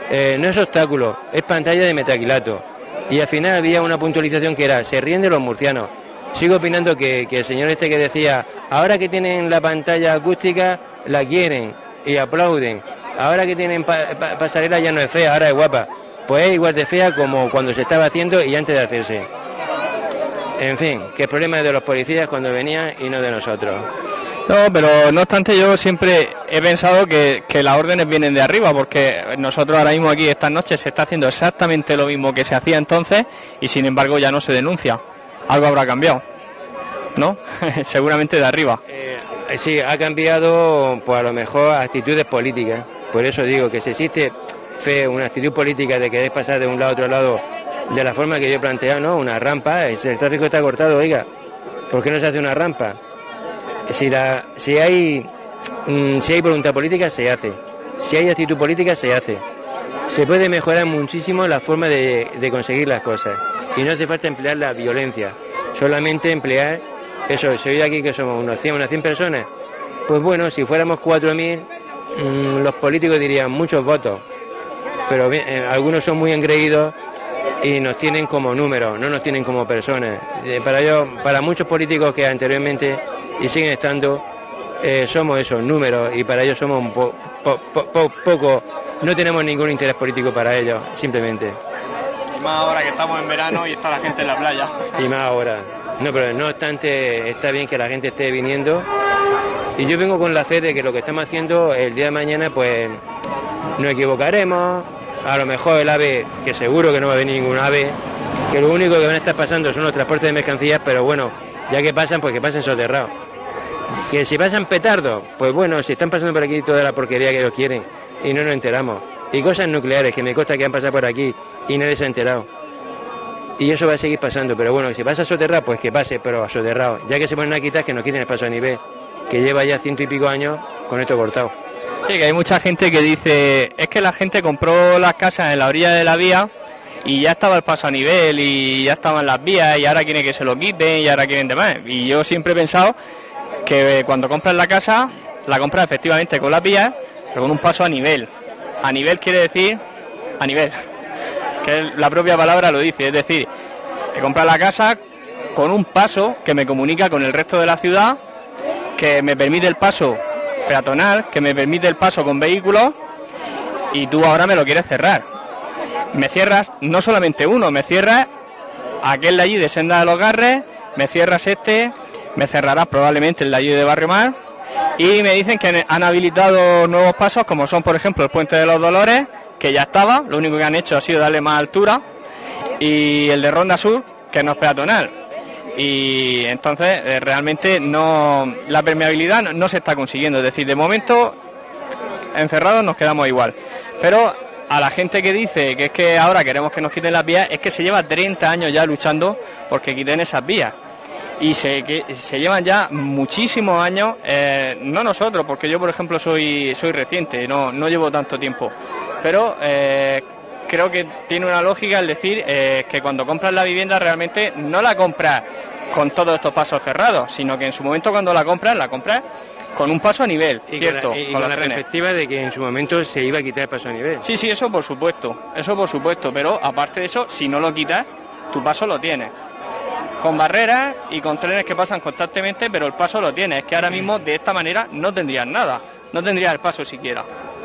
Eh, no es obstáculo, es pantalla de metaquilato. Y al final había una puntualización que era, se ríen de los murcianos. Sigo opinando que, que el señor este que decía, ahora que tienen la pantalla acústica, la quieren y aplauden. Ahora que tienen pa pa pasarela ya no es fea, ahora es guapa. Pues es igual de fea como cuando se estaba haciendo y antes de hacerse. En fin, que el problema es de los policías cuando venían y no de nosotros. No, pero no obstante yo siempre he pensado que, que las órdenes vienen de arriba, porque nosotros ahora mismo aquí estas noches se está haciendo exactamente lo mismo que se hacía entonces y sin embargo ya no se denuncia. Algo habrá cambiado, ¿no? Seguramente de arriba. Eh, sí, ha cambiado pues a lo mejor actitudes políticas. Por eso digo que si existe fe, una actitud política de querer pasar de un lado a otro lado de la forma que yo he planteado, ¿no? Una rampa, el tráfico está cortado, oiga, ¿por qué no se hace una rampa? Si, la, si, hay, mmm, si hay voluntad política, se hace. Si hay actitud política, se hace. Se puede mejorar muchísimo la forma de, de conseguir las cosas. Y no hace falta emplear la violencia. Solamente emplear, eso, si hoy aquí que somos unos cien, unas cien personas, pues bueno, si fuéramos cuatro mil, mmm, los políticos dirían muchos votos. Pero bien, eh, algunos son muy engreídos y nos tienen como números, no nos tienen como personas. Eh, para ellos, para muchos políticos que anteriormente y siguen estando, eh, somos esos números y para ellos somos un po, po, po, po, poco, no tenemos ningún interés político para ellos, simplemente. Y más ahora que estamos en verano y está la gente en la playa. Y más ahora. No, pero no obstante, está bien que la gente esté viniendo y yo vengo con la fe de que lo que estamos haciendo el día de mañana, pues nos equivocaremos, a lo mejor el AVE, que seguro que no va a venir ningún AVE, que lo único que van a estar pasando son los transportes de mercancías, pero bueno, ya que pasan, pues que pasen soterrados. Que si pasan petardos, pues bueno, si están pasando por aquí toda la porquería que ellos quieren y no nos enteramos. Y cosas nucleares que me consta que han pasado por aquí y nadie se ha enterado. Y eso va a seguir pasando, pero bueno, si pasa soterrado, pues que pase, pero a soterrado. Ya que se ponen a quitar, que nos quiten el paso a nivel, que lleva ya ciento y pico años con esto cortado. Sí, que hay mucha gente que dice, es que la gente compró las casas en la orilla de la vía y ya estaba el paso a nivel y ya estaban las vías y ahora quieren que se lo quiten y ahora quieren demás. Y yo siempre he pensado que cuando compras la casa, la compras efectivamente con las vías, pero con un paso a nivel. A nivel quiere decir a nivel, que la propia palabra lo dice, es decir, he comprado la casa con un paso que me comunica con el resto de la ciudad, que me permite el paso peatonal, que me permite el paso con vehículos y tú ahora me lo quieres cerrar. Me cierras no solamente uno, me cierras aquel de allí de Senda de los Garres, me cierras este, me cerrarás probablemente el de allí de Barrio Mar y me dicen que han habilitado nuevos pasos como son por ejemplo el Puente de los Dolores, que ya estaba, lo único que han hecho ha sido darle más altura, y el de Ronda Sur, que no es peatonal. Y entonces eh, realmente no, la permeabilidad no, no se está consiguiendo, es decir, de momento encerrados nos quedamos igual. Pero a la gente que dice que es que ahora queremos que nos quiten las vías, es que se lleva treinta años ya luchando porque quiten esas vías. Y se, que, se llevan ya muchísimos años, eh, no nosotros, porque yo por ejemplo soy, soy reciente, no, no llevo tanto tiempo, pero eh, creo que tiene una lógica el decir eh, que cuando compras la vivienda realmente no la compras con todos estos pasos cerrados, sino que en su momento cuando la compras, la compras con un paso a nivel, y cierto, con la, y, con con la perspectiva de que en su momento se iba a quitar el paso a nivel. Sí, sí, eso por supuesto, eso por supuesto, pero aparte de eso, si no lo quitas, tu paso lo tienes. Con barreras y con trenes que pasan constantemente, pero el paso lo tienes. Es que ahora mismo de esta manera no tendrías nada, no tendrías el paso siquiera.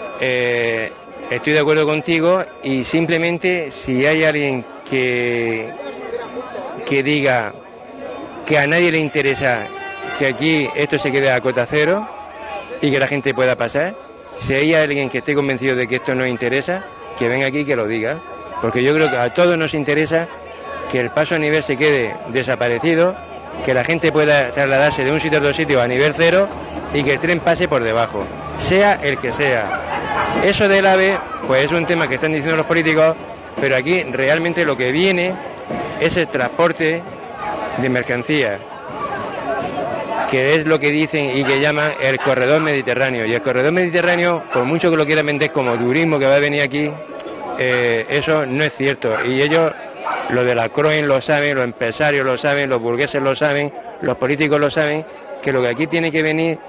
Eh, estoy de acuerdo contigo y simplemente si hay alguien que, que diga que a nadie le interesa que aquí esto se quede a cota cero y que la gente pueda pasar, si hay alguien que esté convencido de que esto no interesa, que venga aquí y que lo diga, porque yo creo que a todos nos interesa que el paso a nivel se quede desaparecido, que la gente pueda trasladarse de un sitio a otro sitio a nivel cero y que el tren pase por debajo, sea el que sea. Eso del AVE, pues es un tema que están diciendo los políticos, pero aquí realmente lo que viene es el transporte de mercancías, que es lo que dicen y que llaman el corredor mediterráneo. Y el corredor mediterráneo, por mucho que lo quieran vender como turismo que va a venir aquí, eh, eso no es cierto. Y ellos, lo de la Croen lo saben, los empresarios lo saben, los burgueses lo saben, los políticos lo saben, que lo que aquí tiene que venir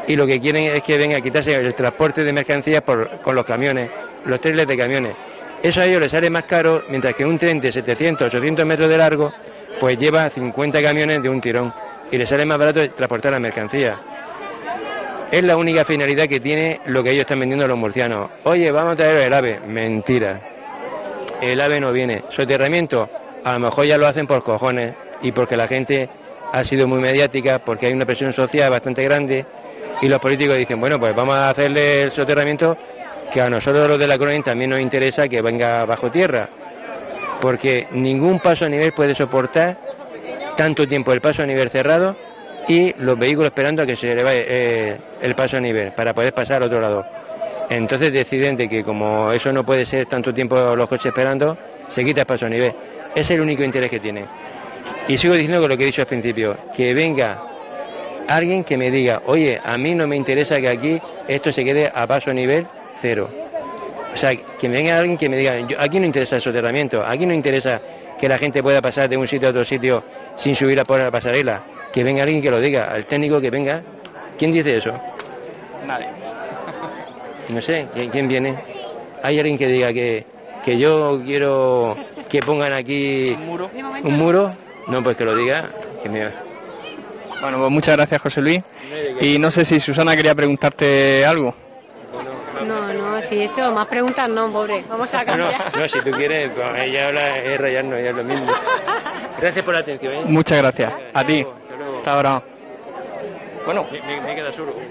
y lo que quieren es que venga a quitarse el transporte de mercancías por, con los camiones, los trenes de camiones. Eso a ellos les sale más caro, mientras que un tren de setecientos, ochocientos metros de largo, pues lleva cincuenta camiones de un tirón y les sale más barato transportar la mercancía. Es la única finalidad que tiene lo que ellos están vendiendo a los murcianos. Oye, vamos a traer el AVE. Mentira. El AVE no viene. Soterramiento, a lo mejor ya lo hacen por cojones y porque la gente ha sido muy mediática, porque hay una presión social bastante grande y los políticos dicen, bueno, pues vamos a hacerle el soterramiento, que a nosotros los de la colonia también nos interesa que venga bajo tierra, porque ningún paso a nivel puede soportar tanto tiempo el paso a nivel cerrado y los vehículos esperando a que se le vaya eh, el paso a nivel para poder pasar al otro lado. Entonces deciden de que como eso no puede ser tanto tiempo los coches esperando, se quita el paso a nivel. Es el único interés que tiene. Y sigo diciendo con lo que he dicho al principio, que venga alguien que me diga, oye, a mí no me interesa que aquí esto se quede a paso a nivel cero. O sea, que venga alguien que me diga, yo, aquí no interesa el soterramiento, aquí no interesa que la gente pueda pasar de un sitio a otro sitio sin subir a por la pasarela. Que venga alguien que lo diga, al técnico que venga. ¿Quién dice eso? Nadie. No sé, ¿quién, quién viene? ¿Hay alguien que diga que, que yo quiero que pongan aquí un muro? ¿Un muro? No, pues que lo diga. Que me... Bueno, pues muchas gracias, José Luis. Y no sé si Susana quería preguntarte algo. No, no, si esto, más preguntas no, pobre. Vamos a cambiar. No, no, si tú quieres, pues ella habla, es rayarnos, ella es lo mismo. Gracias por la atención, ¿eh? Muchas gracias. A ti. Hasta ahora. Bueno. Me, me, me queda solo.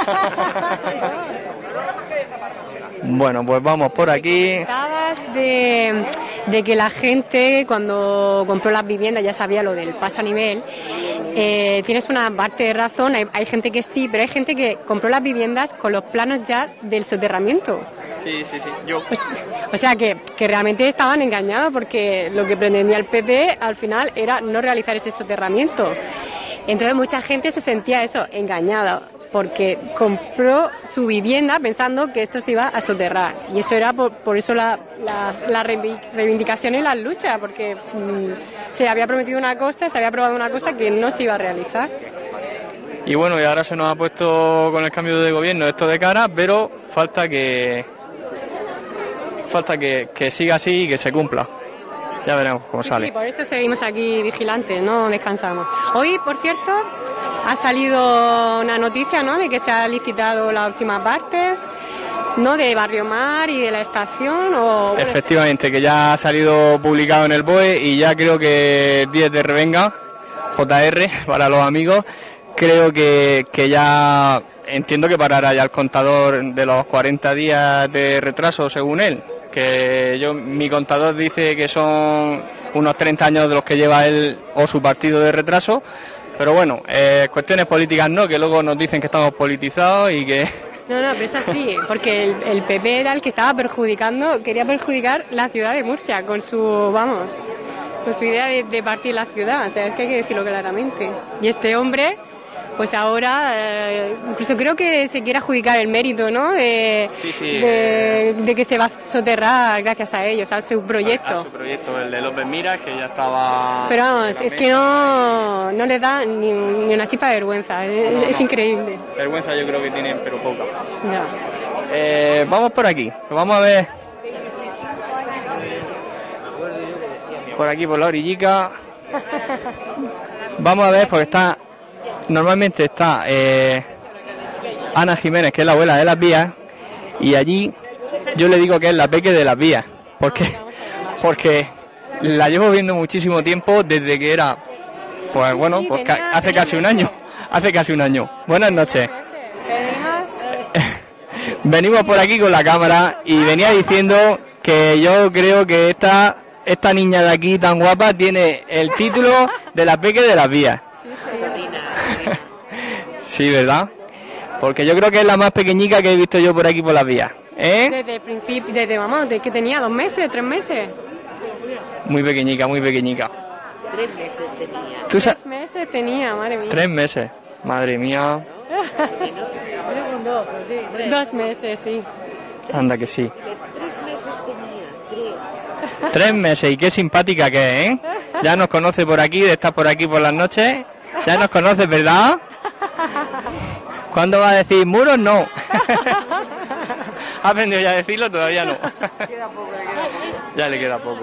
Bueno, pues vamos por aquí. De, de que la gente cuando compró las viviendas ya sabía lo del paso a nivel. Eh, tienes una parte de razón, hay, hay gente que sí, pero hay gente que compró las viviendas con los planos ya del soterramiento. Sí, sí, sí. Yo. Pues, o sea que, que realmente estaban engañados porque lo que pretendía el P P al final era no realizar ese soterramiento. Entonces mucha gente se sentía eso, engañada, porque compró su vivienda pensando que esto se iba a soterrar. Y eso era por, por eso la, la, la reivindicación y la lucha, porque mmm, se había prometido una cosa, se había aprobado una cosa que no se iba a realizar. Y bueno, y ahora se nos ha puesto con el cambio de gobierno esto de cara, pero falta que falta que, que siga así y que se cumpla. Ya veremos cómo sí, sale. Sí, por eso seguimos aquí vigilantes, no descansamos. Hoy, por cierto, ha salido una noticia, ¿no?, de que se ha licitado la última parte, ¿no?, de Barrio Mar y de la estación. O... Efectivamente, que ya ha salido publicado en el B O E y ya creo que diez de Revenga, J R, para los amigos, creo que, que ya entiendo que parará ya el contador de los cuarenta días de retraso, según él. Que yo, mi contador dice que son unos treinta años de los que lleva él o su partido de retraso, pero bueno, eh, cuestiones políticas no, que luego nos dicen que estamos politizados y que... No, no, pero es así, porque el, el P P era el que estaba perjudicando, quería perjudicar la ciudad de Murcia con su, vamos, con su idea de, de partir la ciudad, o sea, es que hay que decirlo claramente. Y este hombre... pues ahora eh, incluso creo que se quiere adjudicar el mérito, ¿no?, de, sí, sí, de, de que se va a soterrar gracias a ellos, a su proyecto. A, a su proyecto, el de López Miras, que ya estaba... Pero vamos, es que no, no les da ni, ni una chispa de vergüenza, es, no, no. es increíble. Vergüenza yo creo que tienen, pero poca. Ya. Eh, vamos por aquí, vamos a ver... Por aquí, por la orillica. Vamos a ver, porque está... Normalmente está eh, Ana Jiménez, que es la abuela de las vías, y allí yo le digo que es la peque de las vías, porque porque la llevo viendo muchísimo tiempo desde que era, pues bueno, pues ca- hace casi un año, hace casi un año. Buenas noches. Venimos por aquí con la cámara y venía diciendo que yo creo que esta esta niña de aquí tan guapa tiene el título de la peque de las vías. Sí, ¿verdad? Porque yo creo que es la más pequeñica que he visto yo por aquí por las vías, ¿eh? Desde el principio, desde mamá, desde que tenía dos meses, tres meses. Muy pequeñica, muy pequeñica. Tres meses tenía. ¿Tú sa- Tres meses tenía, madre mía. Tres meses, madre mía. Dos meses, sí. Anda que sí. Tres meses tenía, tres. Tres meses y qué simpática que es, ¿eh? Ya nos conoce por aquí, de estar por aquí por las noches. Ya nos conoces, ¿verdad? ¿Cuándo va a decir muros? No. ¿Ha aprendido ya a decirlo? Todavía no. Ya le queda poco.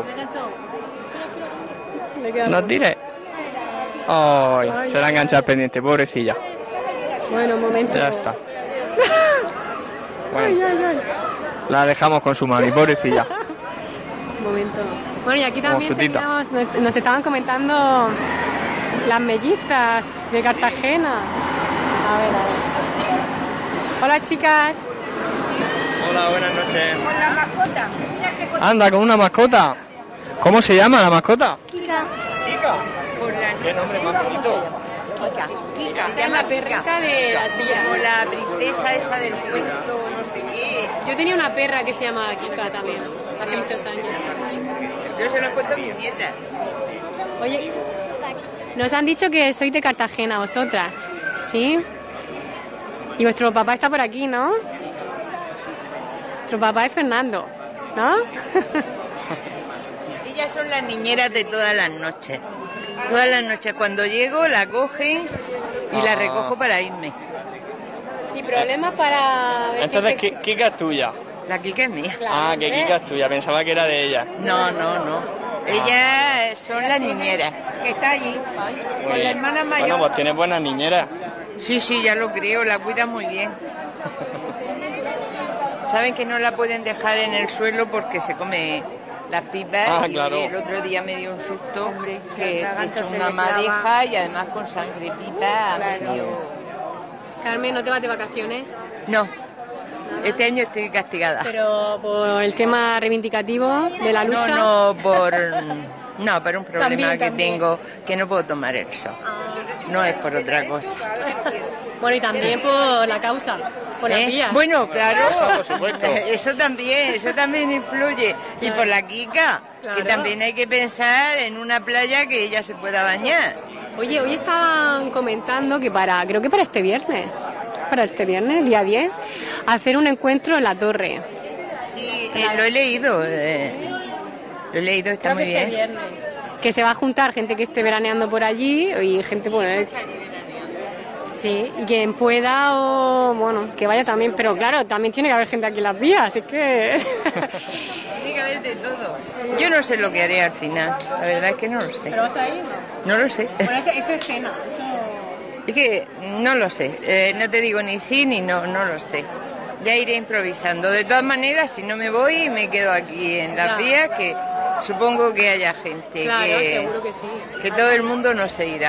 ¿No tires? Ay, se la ha enganchado al pendiente, pobrecilla. Bueno, un momento. Ya está. Bueno, la dejamos con su mami, pobrecilla. Un momento. Bueno, y aquí también su tita. teníamos, nos, nos estaban comentando las mellizas de Cartagena. A ver, a ver. Hola, chicas. Hola, buenas noches. Con la mascota. Mira qué cosa. Anda, con una mascota. ¿Cómo se llama la mascota? Kika. Kika. ¿Qué nombre más bonito? Kika, Kika, Se llama perrita de las vías. como la princesa esa del cuento, no sé qué. Yo tenía una perra que se llama Kika también, hace muchos años. Yo se lo cuento a mis nietas. Oye, nos han dicho que sois de Cartagena, vosotras, ¿sí? Y vuestro papá está por aquí, ¿no? Vuestro papá es Fernando, ¿no? Ellas son las niñeras de todas las noches. Todas las noches cuando llego la cogen y la Ah. recojo para irme. Sin problemas para... Entonces, Ki- Kika es tuya. La Kika es mía. Ah, que Kika es tuya. Pensaba que era de ella. No, no, no. Ellas son las niñeras. Que está allí. Muy Con la bien. hermana mayor. Bueno, pues tienes buenas niñeras. Sí, sí, ya lo creo, la cuida muy bien. Saben que no la pueden dejar en el suelo porque se come las pipas. Ah, y claro. el otro día me dio un susto si que el he hecho se una le clava. madeja y además con sangretita. me dio- Carmen, ¿no te vas de vacaciones? No, este año estoy castigada. Pero por el tema reivindicativo de la lucha... No, no, por... No, por un problema También, que también. tengo, que no puedo tomar el sol. No es por otra cosa. Bueno, y también por la causa, por las ¿Eh? vías. Bueno, claro, Por supuesto. eso también, eso también influye. Y por la Kika, que Claro. también hay que pensar en una playa que ella se pueda bañar. Oye, hoy estaban comentando que para, creo que para este viernes, para este viernes, día diez, hacer un encuentro en la torre. Sí, eh, lo he leído, eh, lo he leído, está Creo muy que este bien. viernes. Que se va a juntar gente que esté veraneando por allí y gente, bueno, eh, sí, y quien pueda o, bueno, que vaya también, pero claro, también tiene que haber gente aquí en las vías, así que... Tiene que haber de todo. Yo no sé lo que haré al final, la verdad es que no lo sé. ¿Pero vas a ir? No. No lo sé. Bueno, eso, eso es cena, eso... Es que no lo sé, eh, no te digo ni sí ni no, no lo sé. Ya iré improvisando. De todas maneras, si no me voy, me quedo aquí en las Ya. vías, que supongo que haya gente, Claro, que, seguro que sí. que todo el mundo no se irá.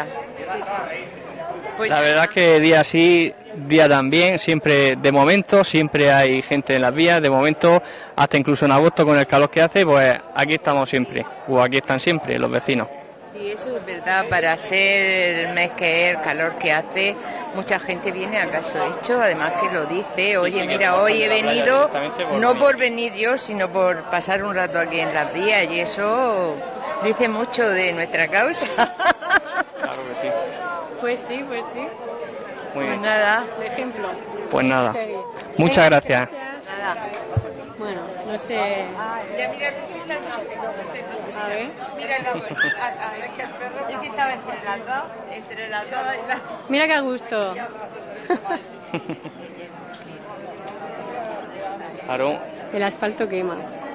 Pues La verdad es que día sí, día también, siempre, de momento, siempre hay gente en las vías, de momento, hasta incluso en agosto con el calor que hace, pues aquí estamos siempre, o aquí están siempre los vecinos. sí, eso es verdad, para ser el mes que es, el calor que hace, mucha gente viene a caso hecho, además que lo dice, oye, sí, que mira, por hoy he la playa venido directamente por no venir. por venir yo, sino por pasar un rato aquí en las vías, y eso dice mucho de nuestra causa. Claro que sí. Pues sí, pues sí. Muy Pues bien. nada, De ejemplo. Pues nada. Seguir. Muchas gracias. nada. Bueno, no sé... Ya mira, A ver... mira la es que el perro es que estaba entre las dos, entre las dos y la... Mira qué a gusto. Claro. El asfalto quema.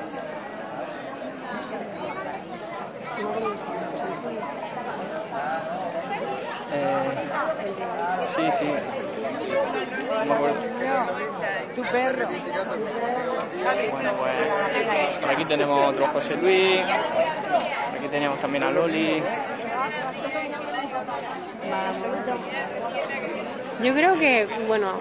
Eh, sí, sí. No me acuerdo. Tu perro. Bueno, pues por aquí tenemos otro José Luis, aquí tenemos también a Loli. Yo creo que, bueno,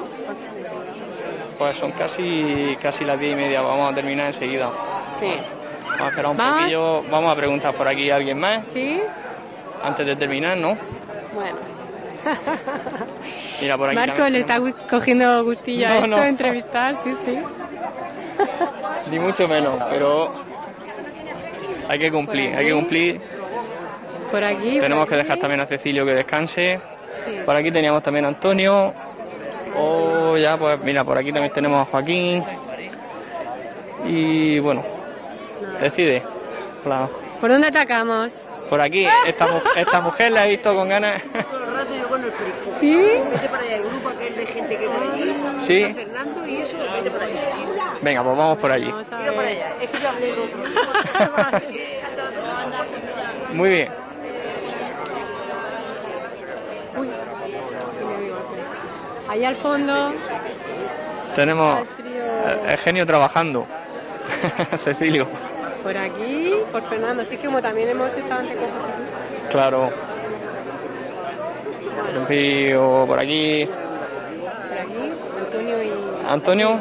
Pues son casi casi las diez y media, vamos a terminar enseguida. sí. Vamos a esperar un ¿Vamos? poquillo, vamos a preguntar por aquí a alguien más ¿Sí? antes de terminar, ¿no? Bueno. Mira, por aquí Marco también le está tenemos- gu- cogiendo gustillo a No, esto, no. a entrevistar, sí, sí. Ni mucho menos, pero hay que cumplir, hay que cumplir. Por aquí. Tenemos por que dejar aquí. también a Cecilio que descanse. Sí. Por aquí teníamos también a Antonio. O ya, pues mira, por aquí también tenemos a Joaquín. Y bueno, decide. La- ¿Por dónde atacamos? por aquí, esta, mu- esta mujer la he visto con ganas. rato yo con el Periscope. ¿Sí? Vete para allá, el grupo aquel de gente que por allí. Sí. Está Fernando y eso, vete para allá. Venga, pues vamos por allí. Vamos a Vete para ver. allá. Es que yo hablé el otro. Que hasta la otra. Muy bien. Ahí al fondo, Tenemos el trío el, el genio trabajando. Cecilio. por aquí, por Fernando. Así que como también hemos estado ante cosas aquí. Claro. Rocío por aquí. Por aquí, Antonio y... Antonio.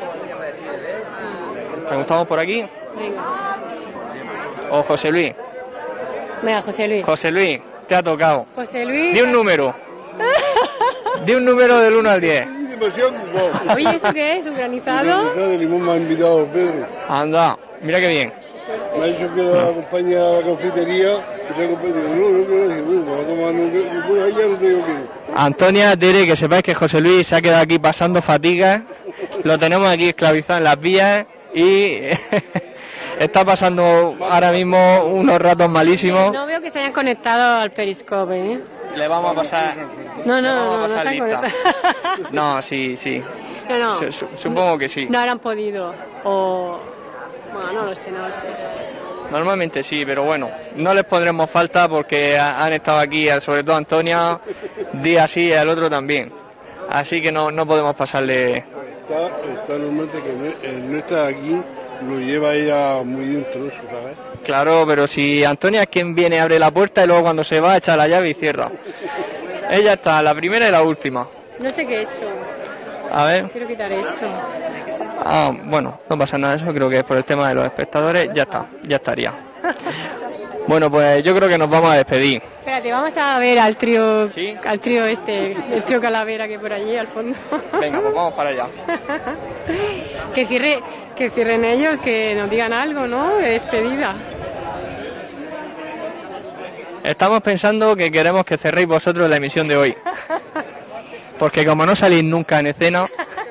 Preguntamos por aquí. Venga. O José Luis. Venga, José Luis. José Luis, te ha tocado. José Luis. Di un número. Di un número del uno al diez. Oye, ¿eso qué es? ¿Un granizado? de limón me ha invitado Pedro. Anda, mira qué bien. Me ha dicho que la acompaña a la confitería y se acompaña. No, no quiero decir, bueno, vamos a tomar un... Bueno, ahí ya no te digo que no. Antonia, Tere, que sepáis que José Luis se ha quedado aquí pasando fatigas. Lo tenemos aquí esclavizado en las vías y está pasando ahora mismo unos ratos malísimos. No veo que se hayan conectado al Periscope, ¿eh? Le vamos a pasar. No, no, le vamos no, a no, pasar se han lista. conectado. No, sí, sí. No, no. Su- su- supongo que sí. No habrán podido. O... Bueno, no lo sé, no lo sé. Normalmente sí, pero bueno, no les pondremos falta porque ha- han estado aquí, sobre todo Antonia, día sí y el otro también. Así que no, no podemos pasarle. Está, está normalmente que no, el no está aquí, lo lleva ella muy dentro, ¿sabes? Claro, pero si Antonia es quien viene, abre la puerta y luego cuando se va echa la llave y cierra. Ella está, la primera y la última. No sé qué he hecho. A ver. Quiero quitar esto. Ah, bueno, no pasa nada, eso creo que es por el tema de los espectadores, ya está, ya estaría. Bueno, pues yo creo que nos vamos a despedir. Espérate, vamos a ver al trío, al trío este, el trío Calavera que hay por allí al fondo. Venga, pues vamos para allá. Que cierre, que cierren ellos, que nos digan algo, ¿no? De despedida. Estamos pensando que queremos que cerréis vosotros la emisión de hoy. Porque como no salís nunca en escena...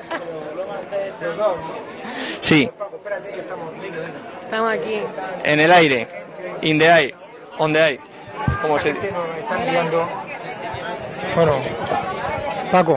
Sí, Estamos aquí. en el aire, in the air, on the air, como se dice. Bueno, Paco.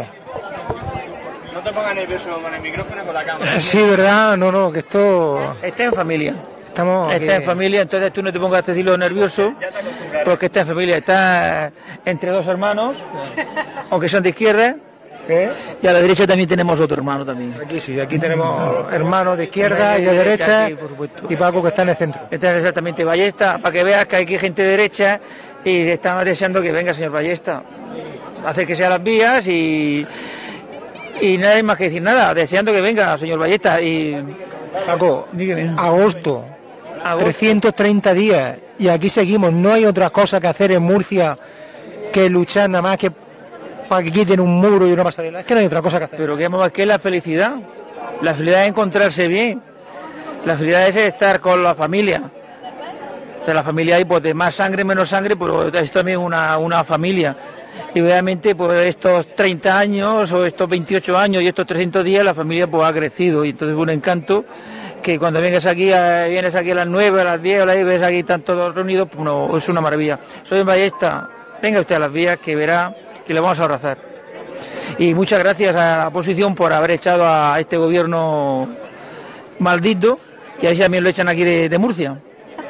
No te pongas nervioso con el micrófono y con la cámara. Sí, ¿verdad? No, no, que esto... Está en familia. Estamos Está aquí. en familia, entonces tú no te pongas a decirlo nervioso, porque está en familia, está entre dos hermanos, aunque son de izquierda, ¿Eh? y a la derecha también tenemos otro hermano también. Aquí sí, aquí tenemos hermanos de izquierda y de derecha, sí, por supuesto. y Paco que está en el centro. Está exactamente Ballesta, para que veas que hay aquí gente de derecha y estamos deseando que venga señor Ballesta, hacer que sea las vías y, y nada hay más que decir nada, deseando que venga señor Ballesta y Paco, dígame. agosto, Agosto. trescientos treinta días, y aquí seguimos. No hay otra cosa que hacer en Murcia que luchar nada más que para que quiten un muro y una pasarela. Es que no hay otra cosa que hacer. Pero que más que la felicidad. La felicidad es encontrarse bien. La felicidad es estar con la familia. De la familia hay pues de más sangre, menos sangre, pero esto también es una, una familia. Y obviamente pues estos treinta años o estos veintiocho años y estos trescientos días la familia pues ha crecido y entonces es un encanto que cuando vengas aquí, a, vienes aquí a las nueve, a las diez, a las diez, ves aquí están todos reunidos, pues no, es una maravilla. Soy Ballesta, venga usted a las vías que verá que le vamos a abrazar. Y muchas gracias a la oposición por haber echado a este gobierno maldito, que ahí también lo echan aquí de, de Murcia.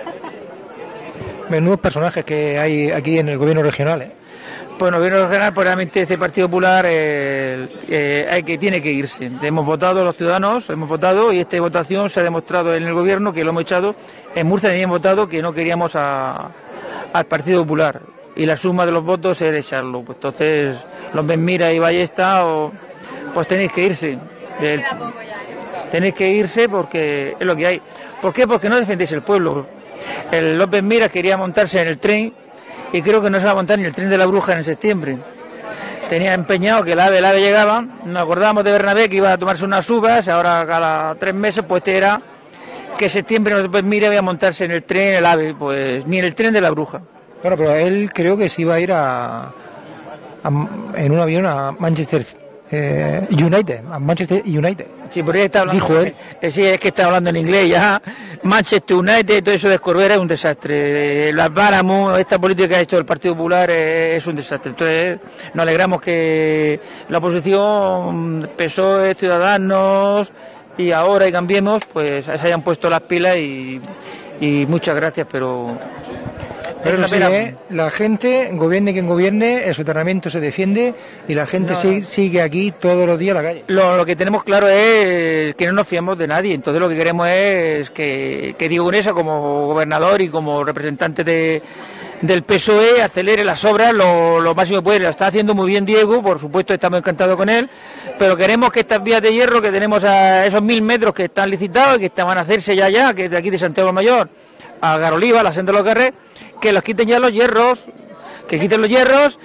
Menudos personajes que hay aquí en el gobierno regional, ¿eh? Pues el gobierno regional, pues realmente este Partido Popular eh, eh, hay que, tiene que irse. Hemos votado los ciudadanos, hemos votado y esta votación se ha demostrado en el gobierno que lo hemos echado. En Murcia también hemos votado que no queríamos a, al Partido Popular y la suma de los votos es echarlo. Pues entonces, los Benmira y Ballesta, o, pues tenéis que irse. Del, tenéis que irse porque es lo que hay. ¿Por qué? Porque no defendéis el pueblo. El López Miras quería montarse en el tren y creo que no se va a montar ni el tren de la Bruja en septiembre. Tenía empeñado que el AVE, el AVE llegaba, nos acordábamos de Bernabé que iba a tomarse unas uvas, ahora cada tres meses pues este era que en septiembre no López Miras iba a montarse en el tren, el AVE, pues ni en el tren de la Bruja. Bueno, pero él creo que se iba a ir a, a- en un avión a Manchester eh, United, Manchester United. Sí, por ahí está hablando. Dijo él. Eh, sí, es que está hablando en inglés ya. Manchester United, todo eso de Escorbera es un desastre. Eh, Las Báramos, esta política que ha hecho el Partido Popular eh, es un desastre. Entonces, nos alegramos que la oposición, P S O E, Ciudadanos y ahora y Cambiemos, pues se hayan puesto las pilas y, y muchas gracias, pero... Pero sí, ¿eh? La gente, gobierne quien gobierne, el soterramiento se defiende y la gente No, sigue, no. sigue aquí todos los días a la calle. Lo, lo que tenemos claro es que no nos fiamos de nadie, entonces lo que queremos es que, que Diego Unesa, como gobernador y como representante de, del P S O E, acelere las obras lo, lo máximo que puede. Lo está haciendo muy bien Diego, por supuesto estamos encantados con él, pero queremos que estas vías de hierro que tenemos a esos mil metros que están licitados y que están, van a hacerse ya ya, que es de aquí de Santiago Mayor a Garoliva, la senda de los Carrés, que los quiten ya los hierros, que quiten los hierros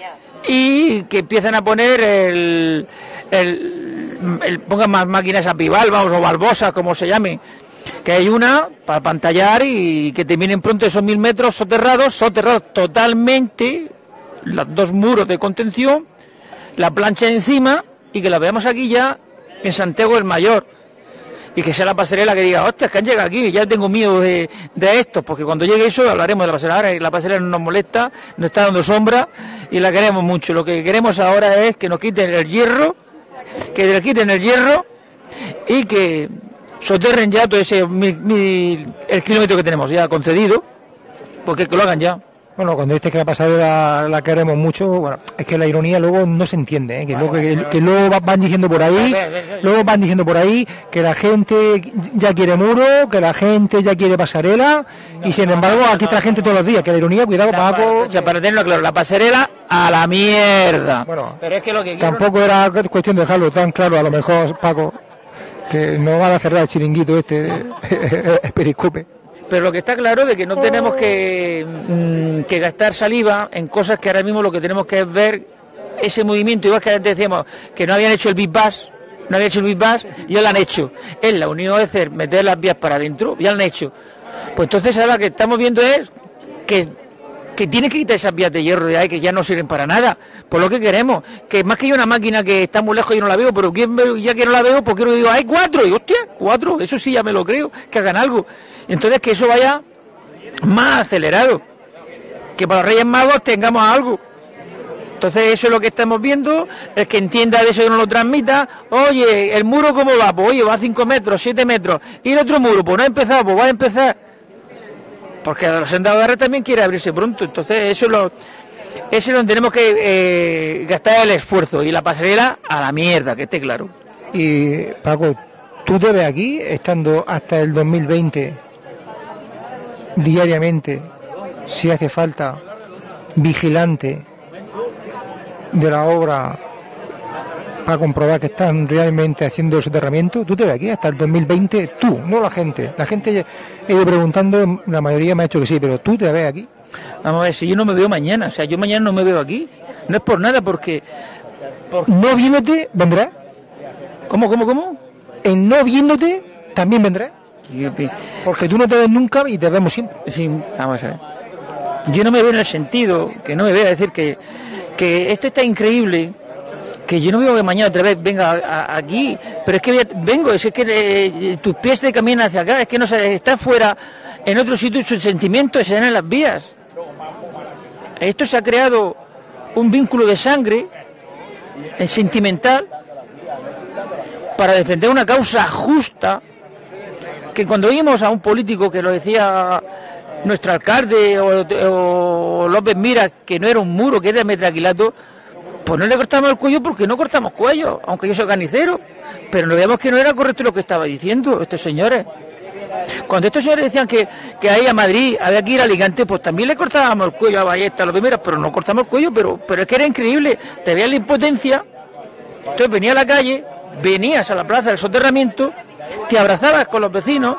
y que empiecen a poner el, el, el pongan más máquinas a Pival, vamos, o Balbosa, como se llame, que hay una para pantallar y que terminen pronto esos mil metros soterrados, soterrados totalmente, los dos muros de contención, la plancha encima y que la veamos aquí ya en Santiago el Mayor. Y que sea la pasarela que diga, hostia, que han llegado aquí, ya tengo miedo de, de esto, porque cuando llegue eso hablaremos de la pasarela. Ahora la pasarela no nos molesta, nos está dando sombra y la queremos mucho. Lo que queremos ahora es que nos quiten el hierro, que le quiten el hierro y que soterren ya todo ese mil, mil, el kilómetro que tenemos ya concedido, porque que lo hagan ya. Bueno, cuando dices que la pasarela la queremos mucho, bueno, es que la ironía luego no se entiende, ¿eh? que, luego, que, que luego van diciendo por ahí, luego van diciendo por ahí que la gente ya quiere muro, que la gente ya quiere pasarela, y sin embargo aquí está la gente todos los días, que la ironía, cuidado, Paco. O sea, para tenerlo claro, la pasarela a la mierda. Bueno, pero es que lo que tampoco quiero... era cuestión de dejarlo tan claro, a lo mejor, Paco, que no van a cerrar el chiringuito este, el periscope. Pero lo que está claro es que no tenemos que, mmm, que gastar saliva en cosas que ahora mismo lo que tenemos que es ver ese movimiento, igual que antes decíamos que no habían hecho el Big Bass, no habían hecho el Big Bass, ya lo han hecho. Es la unión de hacer, meter las vías para adentro, ya lo han hecho. Pues entonces ahora lo que estamos viendo es que, que tiene que quitar esas vías de hierro de ahí que ya no sirven para nada, por lo que queremos, que más que hay una máquina que está muy lejos y no la veo, pero ya que no la veo, porque digo, hay cuatro, y hostia, cuatro, eso sí ya me lo creo, que hagan algo. Entonces que eso vaya más acelerado, que para los Reyes Magos tengamos algo. Entonces eso es lo que estamos viendo, el que entienda de eso y no lo transmita. Oye, el muro cómo va, pues oye, va a cinco metros, siete metros, y el otro muro, pues no ha empezado, pues va a empezar, porque los senadores también quiere abrirse pronto. Entonces eso es lo, eso es donde tenemos que eh, gastar el esfuerzo, y la pasarela a la mierda, que esté claro. Y Paco, tú te ves aquí estando hasta el dos mil veinte diariamente, si hace falta, vigilante de la obra para comprobar que están realmente haciendo el soterramiento. Tú te ves aquí hasta el dos mil veinte, tú, no la gente. La gente, he ido preguntando, la mayoría me ha dicho que sí, pero tú te ves aquí. Vamos a ver, si yo no me veo mañana, o sea, yo mañana no me veo aquí, no es por nada, porque... porque... No viéndote, vendrás. ¿Cómo, cómo, cómo? En no viéndote, también vendrás. Porque tú no te ves nunca y te vemos siempre. Sí, vamos a ver. Yo no me veo en el sentido, que no me veo, es decir, que, que esto está increíble, que yo no veo que mañana otra vez venga a, a, aquí, pero es que voy a, vengo, es que eh, tus pies te caminan hacia acá, es que no se, está fuera, en otro sitio sus sentimientos se dan en las vías. Esto se ha creado un vínculo de sangre, eh, sentimental, para defender una causa justa, que cuando oímos a un político que lo decía nuestro alcalde o, o López Mira, que no era un muro, que era de metraquilato, pues no le cortamos el cuello porque no cortamos cuello, aunque yo soy carnicero, pero no veamos que no era correcto lo que estaba diciendo estos señores. Cuando estos señores decían que, que ahí a Madrid había que ir a Alicante, pues también le cortábamos el cuello a Ballesta, a los primeros, pero no cortamos el cuello, pero, pero es que era increíble, te veías la impotencia. Entonces venía a la calle, venías a la plaza del soterramiento, te abrazabas con los vecinos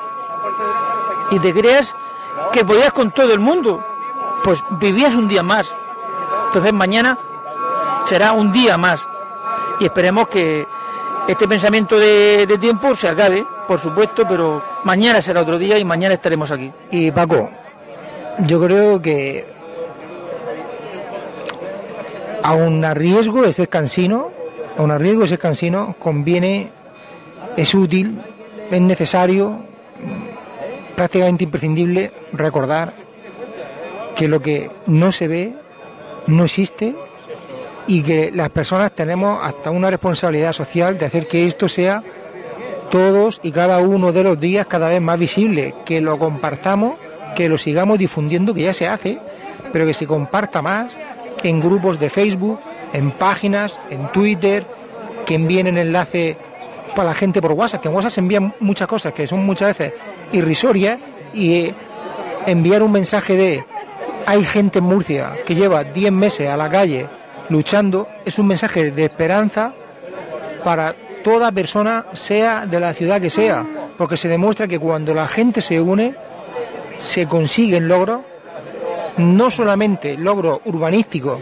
y te creías que podías con todo el mundo, pues vivías un día más. Entonces mañana será un día más y esperemos que este pensamiento de, de tiempo se acabe, por supuesto, pero mañana será otro día y mañana estaremos aquí. Y Paco, yo creo que aun a riesgo de ser cansino, aun a riesgo de ser cansino, conviene, es útil, es necesario, prácticamente imprescindible recordar que lo que no se ve no existe y que las personas tenemos hasta una responsabilidad social de hacer que esto sea todos y cada uno de los días cada vez más visible, que lo compartamos, que lo sigamos difundiendo, que ya se hace, pero que se comparta más en grupos de Facebook, en páginas, en Twitter, que envíen el enlace para la gente por WhatsApp, que en WhatsApp se envían muchas cosas que son muchas veces irrisorias, y enviar un mensaje de hay gente en Murcia que lleva diez meses a la calle luchando, es un mensaje de esperanza para toda persona, sea de la ciudad que sea, porque se demuestra que cuando la gente se une se consiguen logros, no solamente logros urbanísticos,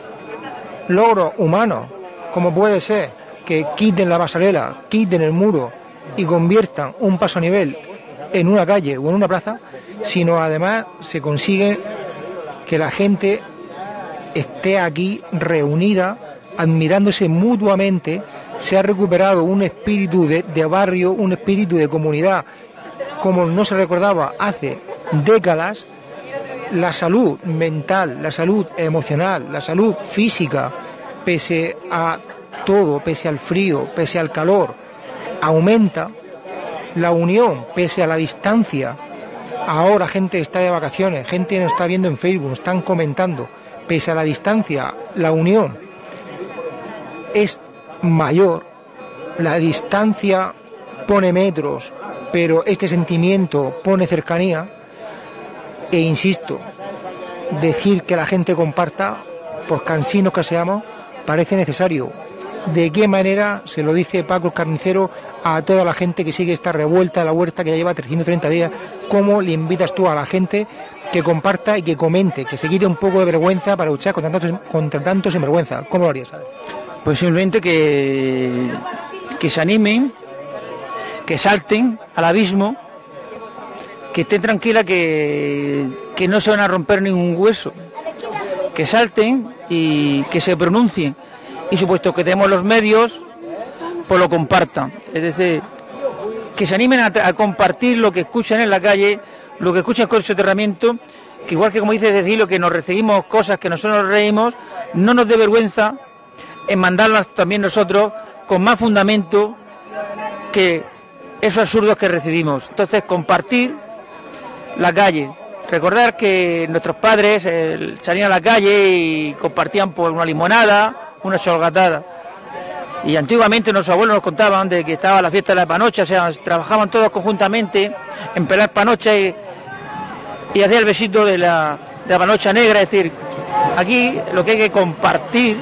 logros humanos, como puede ser que quiten la pasarela, quiten el muro y conviertan un paso a nivel en una calle o en una plaza, sino además se consigue que la gente esté aquí reunida, admirándose mutuamente. Se ha recuperado un espíritu de, de barrio, un espíritu de comunidad, como no se recordaba hace décadas. La salud mental, la salud emocional, la salud física, pese a todo, pese al frío, pese al calor, aumenta. La unión, pese a la distancia. Ahora gente está de vacaciones, gente nos está viendo en Facebook, nos están comentando. Pese a la distancia, la unión es mayor. La distancia pone metros, pero este sentimiento pone cercanía. E insisto, decir que la gente comparta, por cansinos que seamos, parece necesario. ¿De qué manera se lo dice Paco el Carnicero a toda la gente que sigue esta revuelta de la huerta que ya lleva trescientos treinta días? ¿Cómo le invitas tú a la gente que comparta y que comente, que se quite un poco de vergüenza para luchar contra tanto, contra tanto sinvergüenza? ¿Cómo lo harías? Pues simplemente que, que se animen, que salten al abismo, que estén tranquila, que, que no se van a romper ningún hueso, que salten y que se pronuncien. Y supuesto que tenemos los medios, pues lo compartan. Es decir, que se animen a, a compartir lo que escuchan en la calle, lo que escuchan con el soterramiento, que igual que como dice Cecilio, que nos recibimos cosas que nosotros nos reímos, no nos dé vergüenza en mandarlas también nosotros con más fundamento que esos absurdos que recibimos. Entonces, compartir la calle. Recordar que nuestros padres eh, salían a la calle y compartían por una limonada, una cholgatada. Y antiguamente nuestros abuelos nos contaban de que estaba la fiesta de la panocha, o sea, trabajaban todos conjuntamente en pelar panocha y, y hacía el besito de la, de la panocha negra. Es decir, aquí lo que hay que compartir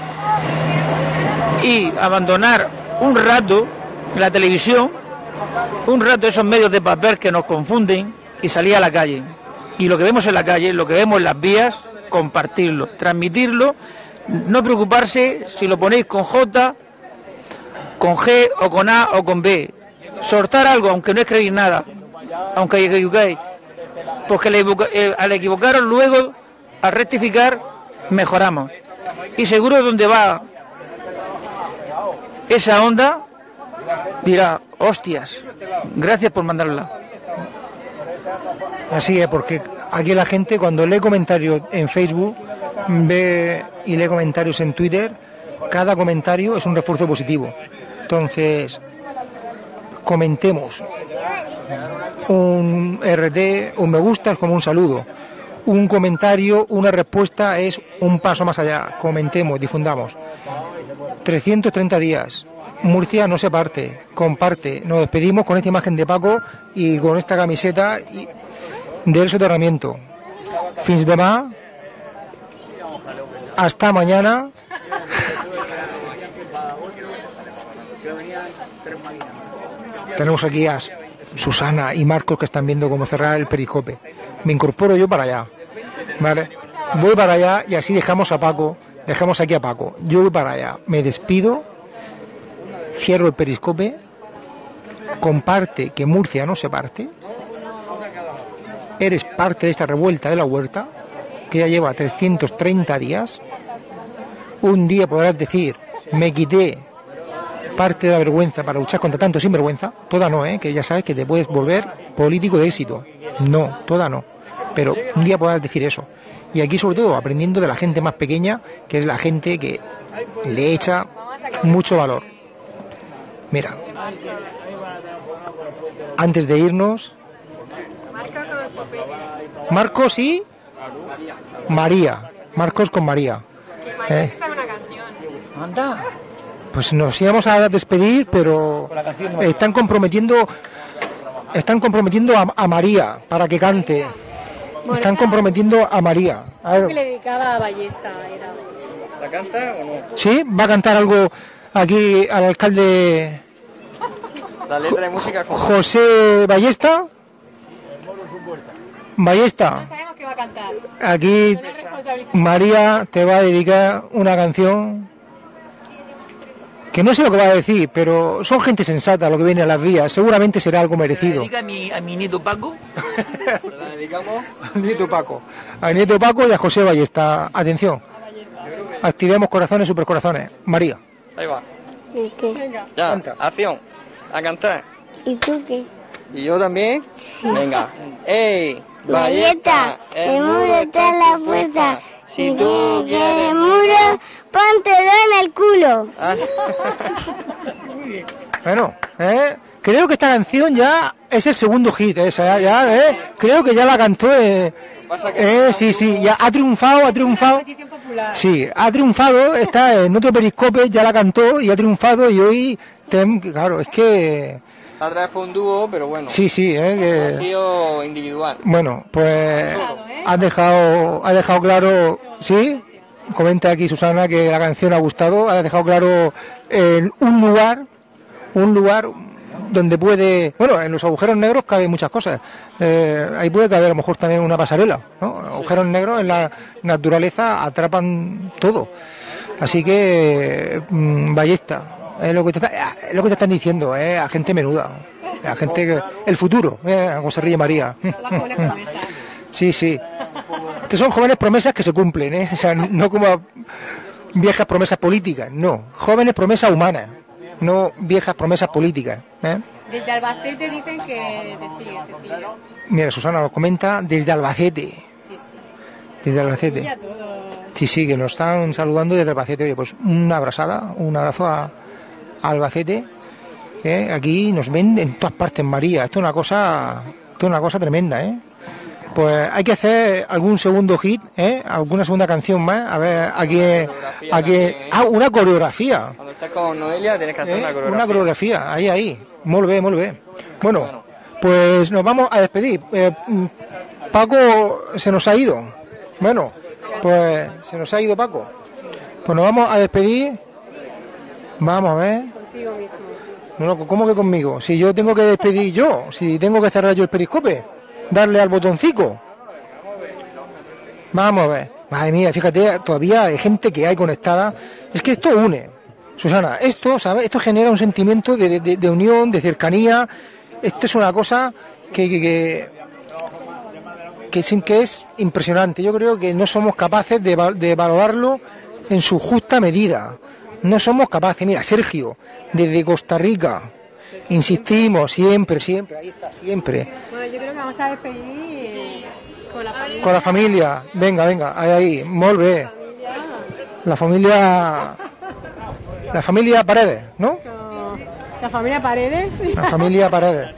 y abandonar un rato la televisión, un rato esos medios de papel que nos confunden, y salir a la calle. Y lo que vemos en la calle, lo que vemos en las vías, compartirlo, transmitirlo. No preocuparse si lo ponéis con J, con G o con A o con B. Soltar algo, aunque no escribís nada, aunque equivoquéis. Porque al equivocaros luego, al rectificar, mejoramos. Y seguro donde va esa onda, dirá, hostias, gracias por mandarla. Así es, porque aquí la gente cuando lee comentarios en Facebook, ve y lee comentarios en Twitter, cada comentario es un refuerzo positivo. Entonces, comentemos. Un R T, un me gusta es como un saludo. Un comentario, una respuesta es un paso más allá. Comentemos, difundamos. trescientos treinta días. Murcia no se parte, comparte. Nos despedimos con esta imagen de Paco y con esta camiseta del soterramiento. Fins demà. Hasta mañana. Tenemos aquí a Susana y Marcos que están viendo cómo cerrar el periscope. Me incorporo yo para allá, ¿vale? Voy para allá y así dejamos a Paco, dejamos aquí a Paco. Yo voy para allá, me despido, cierro el periscope, comparte que Murcia no se parte. Eres parte de esta revuelta de la huerta que ya lleva trescientos treinta días. Un día podrás decir, me quité parte de la vergüenza para luchar contra tanto sinvergüenza, toda no, ¿eh? Que ya sabes que te puedes volver político de éxito. No, toda no. Pero un día podrás decir eso. Y aquí sobre todo aprendiendo de la gente más pequeña, que es la gente que le echa mucho valor. Mira, antes de irnos, Marcos y María, Marcos con María. ¿Eh? Anda. Pues nos íbamos a despedir, pero están comprometiendo, están comprometiendo a, a María para que cante. Están comprometiendo a María. A ver. Que le dedicaba a Ballesta. Era. ¿La canta o no? Sí, va a cantar algo aquí al alcalde La letra de música con... José Ballesta. Ballesta. No sabemos qué va a cantar. Aquí María te va a dedicar una canción que no sé lo que va a decir, pero son gente sensata lo que viene a las vías. Seguramente será algo merecido. ¿Dedica a mi, a mi nieto Paco? ¿La dedicamos? Al nieto Paco. Al nieto Paco y a José Ballesta. Atención. Activemos corazones, supercorazones. María. Ahí va. ¿Y qué? Ya, acción. A cantar. ¿Y tú qué? ¿Y yo también? Sí. Venga. ¡Ey! Ballesta, el muro está en la puerta. Si tú quieres muro, póntelo en el culo. Bueno, ¿eh? Creo que esta canción ya es el segundo hit, esa, ya, ya, ¿eh? Creo que ya la cantó, eh, eh, sí, sí, ya ha triunfado, ha triunfado. Sí, ha triunfado, está en otro periscope, ya la cantó y ha triunfado y hoy, tem, claro, es que... La otra vez fue un dúo, pero bueno. Sí, sí, eh, que... Ha sido individual. Bueno, pues has dejado, has dejado claro, ¿sí? Comenta aquí Susana que la canción ha gustado, has dejado claro en un lugar, un lugar donde puede, bueno, en los agujeros negros caben muchas cosas. Eh, ahí puede caber a lo mejor también una pasarela, ¿no? Agujeros negros en la naturaleza atrapan todo. Así que, mmm, Ballesta, es lo que te, está, es lo que te están diciendo, eh, a gente menuda, a gente que, el futuro, eh, a José Ríe María. Sí, sí. Estos son jóvenes promesas que se cumplen, ¿eh? O sea, no como viejas promesas políticas, no. Jóvenes promesas humanas, no viejas promesas políticas, ¿eh? Desde Albacete dicen que te sigue, Cecilia. Mira, Susana lo comenta desde Albacete. Sí, sí. Desde Albacete. Sí, sí, que nos están saludando desde Albacete. Oye, pues una abrazada, un abrazo a, a Albacete. ¿Eh? Aquí nos ven en todas partes, María. Esto es una cosa, esto es una cosa tremenda, ¿eh? Pues hay que hacer algún segundo hit, ¿eh? Alguna segunda canción más. A ver, aquí, aquí, ah, una coreografía. Cuando estás con Noelia tienes que hacer ¿Eh? una coreografía. Una coreografía, ahí, ahí. Muy bien, muy bien. Bueno, pues nos vamos a despedir. Eh, Paco se nos ha ido. Bueno, pues se nos ha ido Paco. Pues nos vamos a despedir. Vamos a ver. Contigo mismo. No, ¿cómo que conmigo? Si yo tengo que despedir yo, si tengo que cerrar yo el periscope, darle al botoncito. Vamos a ver. Madre mía, fíjate, todavía hay gente que hay conectada. Es que esto une, Susana, esto, ¿sabes? Esto genera un sentimiento de, de, de unión, de cercanía. Esto es una cosa que, que, que, que, es, que es impresionante. Yo creo que no somos capaces de, de valorarlo en su justa medida. No somos capaces. Mira, Sergio, desde Costa Rica, insistimos, siempre, siempre, ahí está, siempre. Bueno, yo creo que vamos a despedir con la familia. Con la familia, venga, venga, ahí, ahí, molt bé. La familia, la familia Paredes, ¿no? La familia Paredes. La familia Paredes.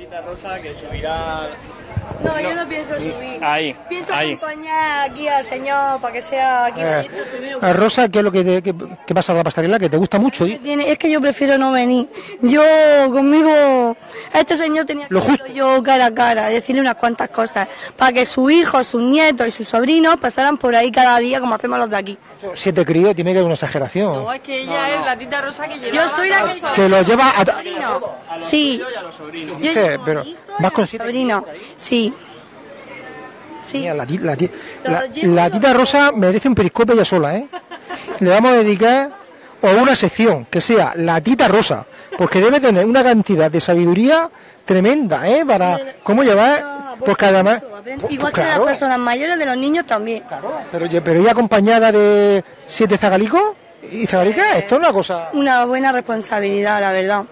No, yo no pienso subir. Ahí, Pienso ahí. acompañar aquí al señor para que sea aquí. Eh, a Rosa, ¿qué es lo que, te, que, que pasa a la pasarela? Que te gusta mucho. ¿Y? Tiene- Es que yo prefiero no venir. Yo conmigo, a este señor tenía que Lo verlo yo cara a cara, decirle unas cuantas cosas, para que sus hijos, sus nietos y sus sobrinos pasaran por ahí cada día como hacemos los de aquí. Siete críos, tiene que haber una exageración. es que ella es la tita rosa que lleva. Yo soy la que Que lo lleva a... Sí. Dice, pero vas con siete... Sobrino, sí. Mira, la, ti- la, ti- la, la tita Rosa merece un periscope ella sola, ¿eh? Le vamos a dedicar o una sección que sea la tita Rosa, porque debe tener una cantidad de sabiduría tremenda, ¿eh? Para cómo llevar, pues que además, Igual pues que de claro, las personas mayores, de los niños también. pero, ya- pero ella acompañada de siete zagalicos, Y Zabarica, esto es una cosa... Una buena responsabilidad, la verdad.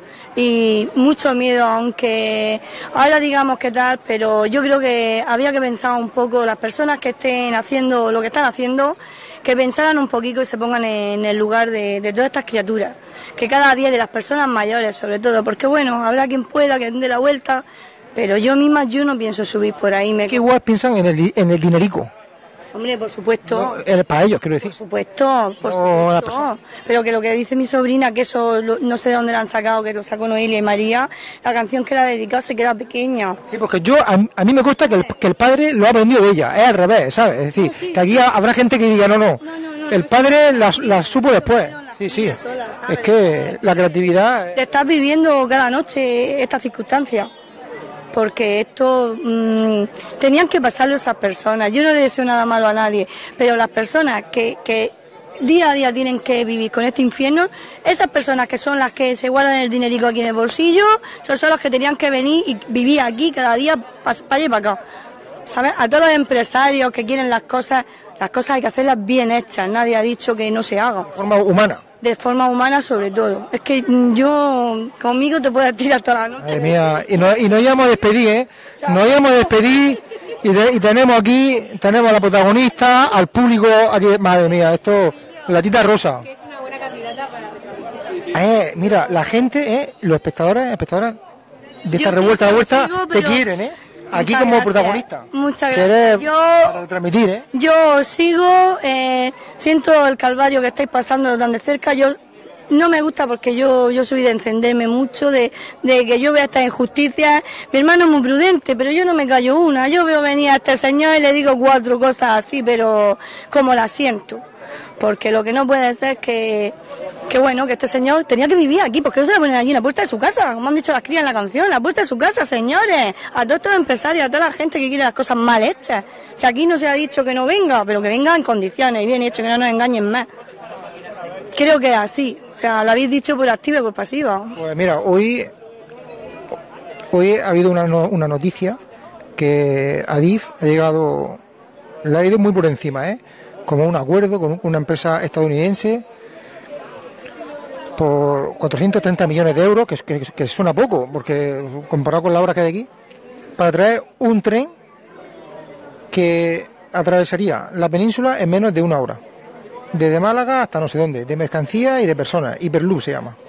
Y mucho miedo, aunque ahora digamos que tal, pero yo creo que había que pensar un poco las personas que estén haciendo lo que están haciendo, que pensaran un poquito y se pongan en el lugar de, de todas estas criaturas, que cada día de las personas mayores sobre todo, porque bueno, habrá quien pueda, que dé la vuelta, pero yo misma yo no pienso subir por ahí. Me... ¿Qué igual piensan en el, en el dinerico? Hombre, por supuesto. No, eh, para ellos, quiero decir. Por supuesto, por no, supuesto. Pero que lo que dice mi sobrina, que eso lo, no sé de dónde la han sacado, que lo sacó Noelia y María, la canción que la ha dedicado se queda pequeña. Sí, porque yo, a, a mí me consta que el, que el padre lo ha aprendido de ella, es al revés, ¿sabes? Es decir, sí, sí, que aquí sí. habrá gente que diga, no, no, no, no, no el padre la, la supo después. Sí, sí. Sola, es que la creatividad... Te estás viviendo cada noche estas circunstancias. Porque esto mmm, tenían que pasarlo esas personas. Yo no le deseo nada malo a nadie, pero las personas que, que día a día tienen que vivir con este infierno, esas personas que son las que se guardan el dinerico aquí en el bolsillo, son, son los que tenían que venir y vivir aquí cada día para allá y para acá. ¿Sabes? A todos los empresarios que quieren las cosas, las cosas hay que hacerlas bien hechas. Nadie ha dicho que no se haga. De forma humana. De forma humana sobre todo. Es que yo conmigo te puedo tirar toda la noche. Madre mía, y nos, y nos íbamos a despedir, ¿eh? Nos íbamos a despedir y, de, y tenemos aquí, tenemos a la protagonista, al público, aquí, madre mía, esto, la tita rosa. Que es una buena candidata para retransmitir. Eh, mira, la gente, eh, los espectadores, espectadoras de esta yo revuelta de vuelta, sigo, te quieren, ¿eh? Aquí como gracias. Protagonista. Muchas gracias. Yo, para retransmitir, ¿eh? Yo sigo, eh, siento el calvario que estáis pasando tan de cerca. Yo no me gusta porque yo yo soy de encenderme mucho, de, de que yo vea estas injusticias. Mi hermano es muy prudente, pero yo no me callo una. Yo veo venir a este señor y le digo cuatro cosas así, pero como la siento. Porque lo que no puede ser es que, que bueno, que este señor tenía que vivir aquí, porque no se va a poner aquí en la puerta de su casa, como han dicho las crías en la canción, la puerta de su casa, señores, a todos estos empresarios, a toda la gente que quiere las cosas mal hechas. Si aquí no se ha dicho que no venga, pero que venga en condiciones y bien hecho, que no nos engañen más. Creo que es así, o sea, lo habéis dicho por activa y por pasiva. Pues mira, hoy, hoy ha habido una, una noticia que Adif ha llegado, le ha ido muy por encima, ¿eh? Como un acuerdo con una empresa estadounidense por cuatrocientos treinta millones de euros, que, que, que suena poco, porque comparado con la obra que hay aquí, para traer un tren que atravesaría la península en menos de una hora, desde Málaga hasta no sé dónde, de mercancía y de personas, Hyperloop se llama.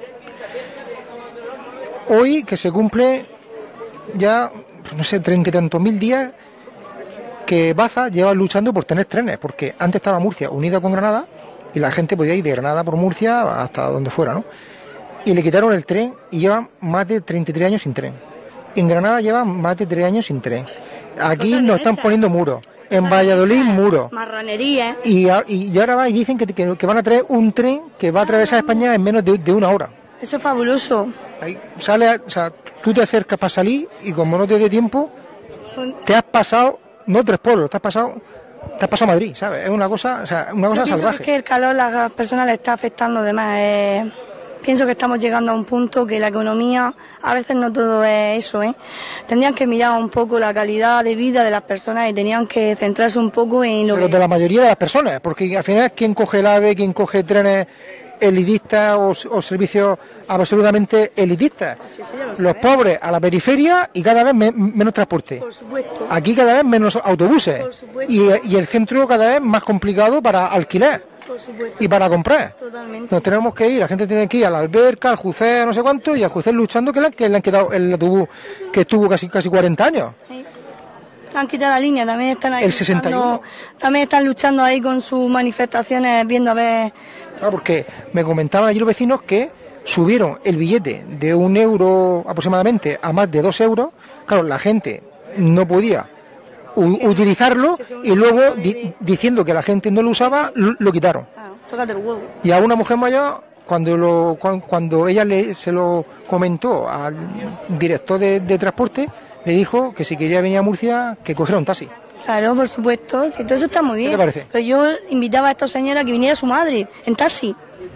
Hoy que se cumple ya, no sé, treinta y tantos mil días que Baza lleva luchando por tener trenes, porque antes estaba Murcia unida con Granada y la gente podía ir de Granada por Murcia hasta donde fuera, ¿no? Y le quitaron el tren y llevan más de treinta y tres años sin tren. En Granada llevan más de tres años sin tren. Aquí nos están poniendo muros. En Valladolid, muros. Marronería. Y, y ahora va y dicen que, que, que van a traer un tren que va a atravesar España en menos de, de una hora. Eso es fabuloso. Ahí sale, o sea, tú te acercas para salir y como no te dé tiempo, te has pasado... No tres pueblos, te has pasado, te has pasado a Madrid, ¿sabes? Es una cosa, o sea, una cosa Yo pienso salvaje. Que es que el calor a las personas le está afectando de más. Eh, pienso que estamos llegando a un punto que la economía, a veces no todo es eso, ¿eh? Tendrían que mirar un poco la calidad de vida de las personas y tenían que centrarse un poco en lo Pero que... de la mayoría de las personas, porque al final quién coge el AVE, quién coge trenes elitistas o, o servicios absolutamente elitistas. Sí, sí, los pobres a la periferia y cada vez me, menos transporte. Por supuesto. Aquí cada vez menos autobuses. Por supuesto. Y, y el centro cada vez más complicado para alquilar. Por supuesto. Y para comprar. Totalmente. Nos tenemos que ir, la gente tiene que ir a la alberca, al Jucé, no sé cuánto, y al Jucé luchando que le, que le han quedado el autobús que estuvo casi casi cuarenta años. Sí. Han quitado la línea, también están ahí el sesenta y uno. Luchando, también están luchando ahí con sus manifestaciones, viendo a ver... Claro, porque me comentaban allí los vecinos que subieron el billete de un euro aproximadamente a más de dos euros. Claro, la gente no podía u- utilizarlo y luego di- diciendo que la gente no lo usaba, lo, lo quitaron. Claro, tócate el huevo. Y a una mujer mayor, cuando lo cuando, cuando ella le, se lo comentó al director de, de transporte, le dijo que si quería venir a Murcia, que cogiera un taxi. Claro, por supuesto, si todo eso está muy bien. ¿Qué te parece? Pero yo invitaba a esta señora que viniera su madre, en taxi.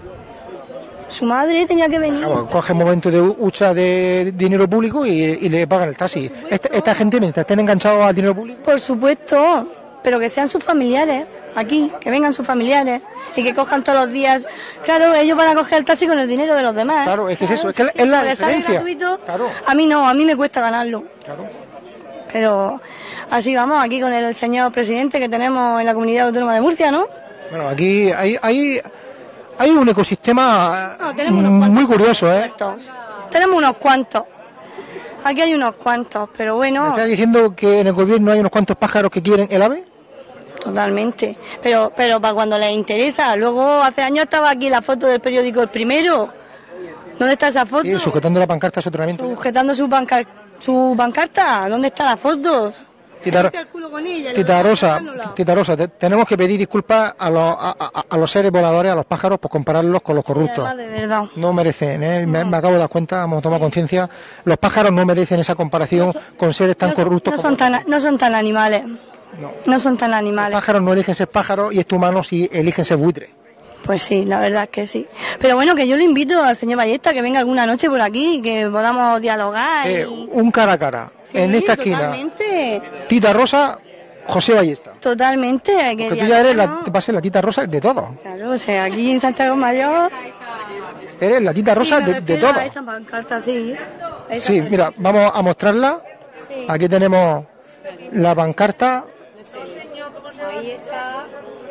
Su madre tenía que venir. Claro, coge momento de hucha de dinero público y, y le pagan el taxi. Esta, esta gente, mientras estén enganchados al dinero público... Por supuesto, pero que sean sus familiares. aquí, que vengan sus familiares y que cojan todos los días. Claro, ellos van a coger el taxi con el dinero de los demás. Claro, es que es eso, es que es la diferencia. Gratuito, claro. A mí no, a mí me cuesta ganarlo. Claro. Pero así vamos, aquí con el señor presidente que tenemos en la Comunidad Autónoma de Murcia, ¿no? Bueno, aquí hay, hay, hay un ecosistema no, tenemos unos muy curioso, ¿eh? Cuantos. Tenemos unos cuantos. Aquí hay unos cuantos, pero bueno... ¿Me estás diciendo que en el gobierno hay unos cuantos pájaros que quieren el ave? Totalmente, pero pero para cuando les interesa. Luego, hace años estaba aquí la foto del periódico El Primero. ¿Dónde está esa foto? Sí, sujetando la pancarta de soterramiento. Sujetando su, pancar su pancarta. ¿Dónde están las fotos? Tita, Tita Rosa, Tita Rosa, te, tenemos que pedir disculpas a los, a, a, a los seres voladores, a los pájaros, por compararlos con los corruptos. Sí, de verdad. No merecen, ¿eh? me, me acabo de dar cuenta, hemos tomado conciencia. Los pájaros no merecen esa comparación no son, con seres tan no corruptos. No como son tan, no son tan animales. No. no son tan animales. Los pájaros no eligen ser pájaros y estos humanos sí eligen ser buitres. Pues sí, la verdad es que sí. Pero bueno, que yo le invito al señor Ballesta que venga alguna noche por aquí, que podamos dialogar. Eh, y... Un cara a cara, sí, en esta totalmente. esquina. Tita Rosa, José Ballesta. Totalmente. Hay que Porque tú ya eres la, vas a ser la Tita Rosa de todo. Claro, o sea, aquí en Santiago Mayor... Eres la Tita Rosa sí, de, de todo. Esa pancarta, sí. Esa sí, pancarta. Mira, vamos a mostrarla. Sí. Aquí tenemos la pancarta. Ahí está.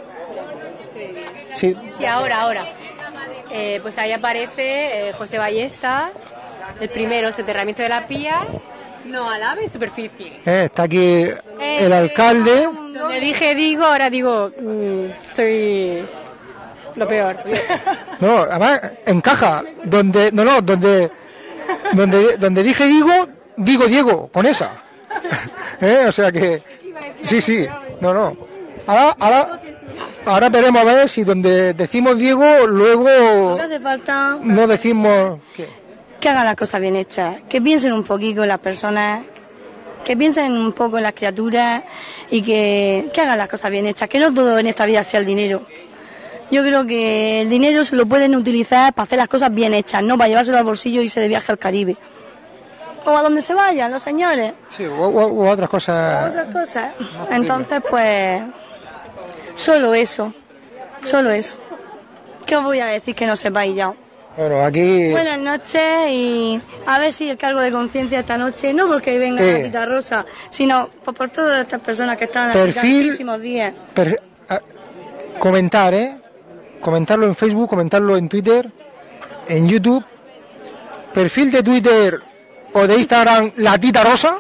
Sí. Sí, ahora, ahora. Eh, pues ahí aparece eh, José Ballesta, el primero, soterramiento de las vías, no al ave, superficie. Eh, está aquí eh, el alcalde. Donde dije digo, ahora digo, mmm, soy lo peor. No, además encaja. Donde, no, no, donde, donde, donde dije digo, digo Diego, con esa. ¿Eh? O sea que, sí, sí, no, no. Ahora, ahora, ahora veremos a ver si donde decimos Diego, luego hace falta no decimos... ¿Qué? Que hagan las cosas bien hechas, que piensen un poquito en las personas, que piensen un poco en las criaturas y que, que hagan las cosas bien hechas, que no todo en esta vida sea el dinero. Yo creo que el dinero se lo pueden utilizar para hacer las cosas bien hechas, no para llevárselo al bolsillo y irse de viaje al Caribe. O a donde se vayan los señores. Sí, o, o, o otras cosas. O otras cosas. Entonces, pues, solo eso, solo eso. ¿Qué os voy a decir que no sepáis ya? Bueno, aquí... Buenas noches y a ver si el cargo de conciencia esta noche, no porque venga eh, la Tita Rosa, sino por, por todas estas personas que están aquí tantísimos días. Per, a, comentar, ¿eh? Comentarlo en Facebook, comentarlo en Twitter, en YouTube. Perfil de Twitter o de Instagram, la Tita Rosa.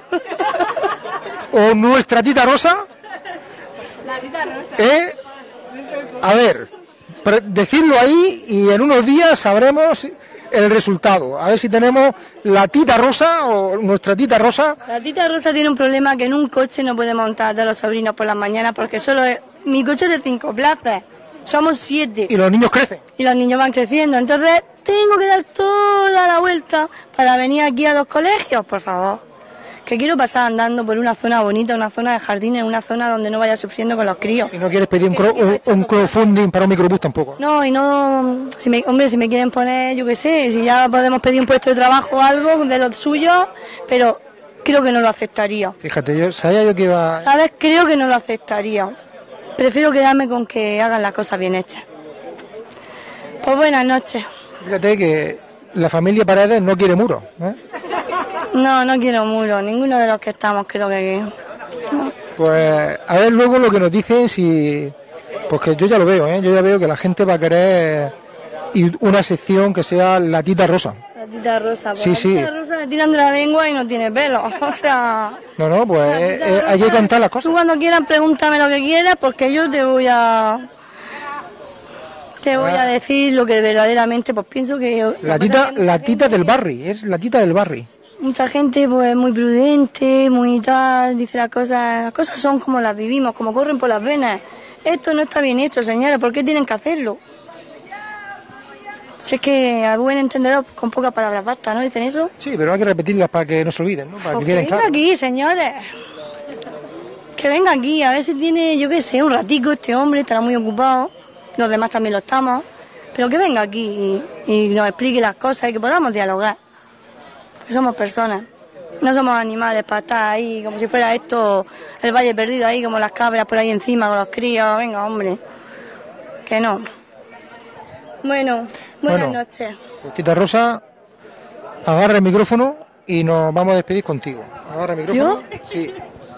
O nuestra Tita Rosa. La Tita Rosa. ¿Eh? A ver... Decirlo ahí y en unos días sabremos el resultado. A ver si tenemos la Tita Rosa o nuestra Tita Rosa. La Tita Rosa tiene un problema que en un coche no puede montar de los sobrinos por las mañanas porque solo es... Mi coche es de cinco plazas, somos siete. Y los niños crecen. Y los niños van creciendo, entonces tengo que dar toda la vuelta para venir aquí a los colegios, por favor. Que quiero pasar andando por una zona bonita, una zona de jardines, una zona donde no vaya sufriendo con los críos. ¿Y no quieres pedir un, cro un, un crowdfunding para un microbús tampoco? No, y no... Si me, hombre, si me quieren poner, yo qué sé, si ya podemos pedir un puesto de trabajo o algo de los suyos, pero creo que no lo aceptaría. Fíjate, yo sabía yo que iba... ¿Sabes? Creo que no lo aceptaría. Prefiero quedarme con que hagan las cosas bien hechas. Pues buenas noches. Fíjate que la familia Paredes no quiere muros, ¿eh? No, no quiero muros, ninguno de los que estamos creo que... No. Pues a ver luego lo que nos dicen si... Porque yo ya lo veo, ¿eh? Yo ya veo que la gente va a querer ir una sección que sea la Tita Rosa. La Tita Rosa, pues sí, la sí. Tita Rosa le tiran de la lengua y no tiene pelo, o sea... No, no, pues eh, eh, hay que contar las cosas. Tú cuando quieras pregúntame lo que quieras porque yo te voy a... Te voy a decir lo que verdaderamente pues pienso que... La Tita, la tita del barri, es la Tita del barri. Mucha gente pues muy prudente, muy tal, dice las cosas, las cosas son como las vivimos, como corren por las venas. Esto no está bien hecho, señora, ¿por qué tienen que hacerlo? Si es que a buen entendedor con pocas palabras basta, ¿no? ¿Dicen eso? Sí, pero hay que repetirlas para que no se olviden, ¿no? Para Pues que queden que venga claras. aquí, señores. Que venga aquí, a ver si tiene, yo qué sé, un ratico este hombre, estará muy ocupado. Los demás también lo estamos. Pero que venga aquí y, y nos explique las cosas y que podamos dialogar. Que somos personas. No somos animales para estar ahí como si fuera esto el valle perdido ahí, como las cabras por ahí encima con los críos. Venga, hombre, que no. Bueno, buenas Bueno. noches. Pues, Tita Rosa, agarra el micrófono y nos vamos a despedir contigo. Agarra el micrófono. ¿Yo? Sí.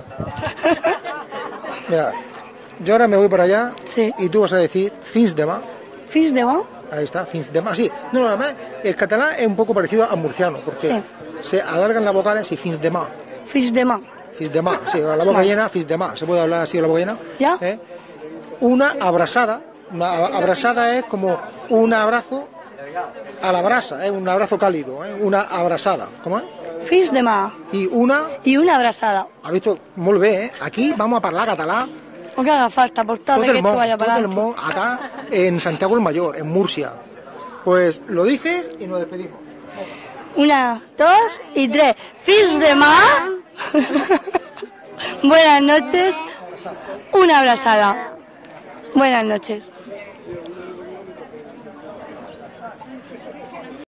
Mira, yo ahora me voy para allá y tú vas a decir fins de mà. ¿Fins de mà? Ahí está, fins de mà. Sí, no, no, además el catalán es un poco parecido al murciano, porque Sí. se alargan las vocales y fins de mà. Fins de mà. Fins de mà, sí, la boca Vale. llena, fins de mà. ¿Se puede hablar así de la boca llena? ¿Ya? ¿Eh? Una abrazada, una a- abrazada es como un abrazo a la brasa, ¿eh? Un abrazo cálido, ¿eh? Una abrazada. ¿Cómo es? Fins de mà. Y una... Y una abraçada. Ha visto, molt bé, ¿eh? Aquí vamos a parlar català O que haga falta, por tal tot de que el esto món, vaya tot para el adelante. món, acá en Santiago el Mayor, en Murcia. Pues lo dices y nos despedimos. Una, dos y tres. Fins de mà. Buenas noches. Una abrazada. Buenas noches.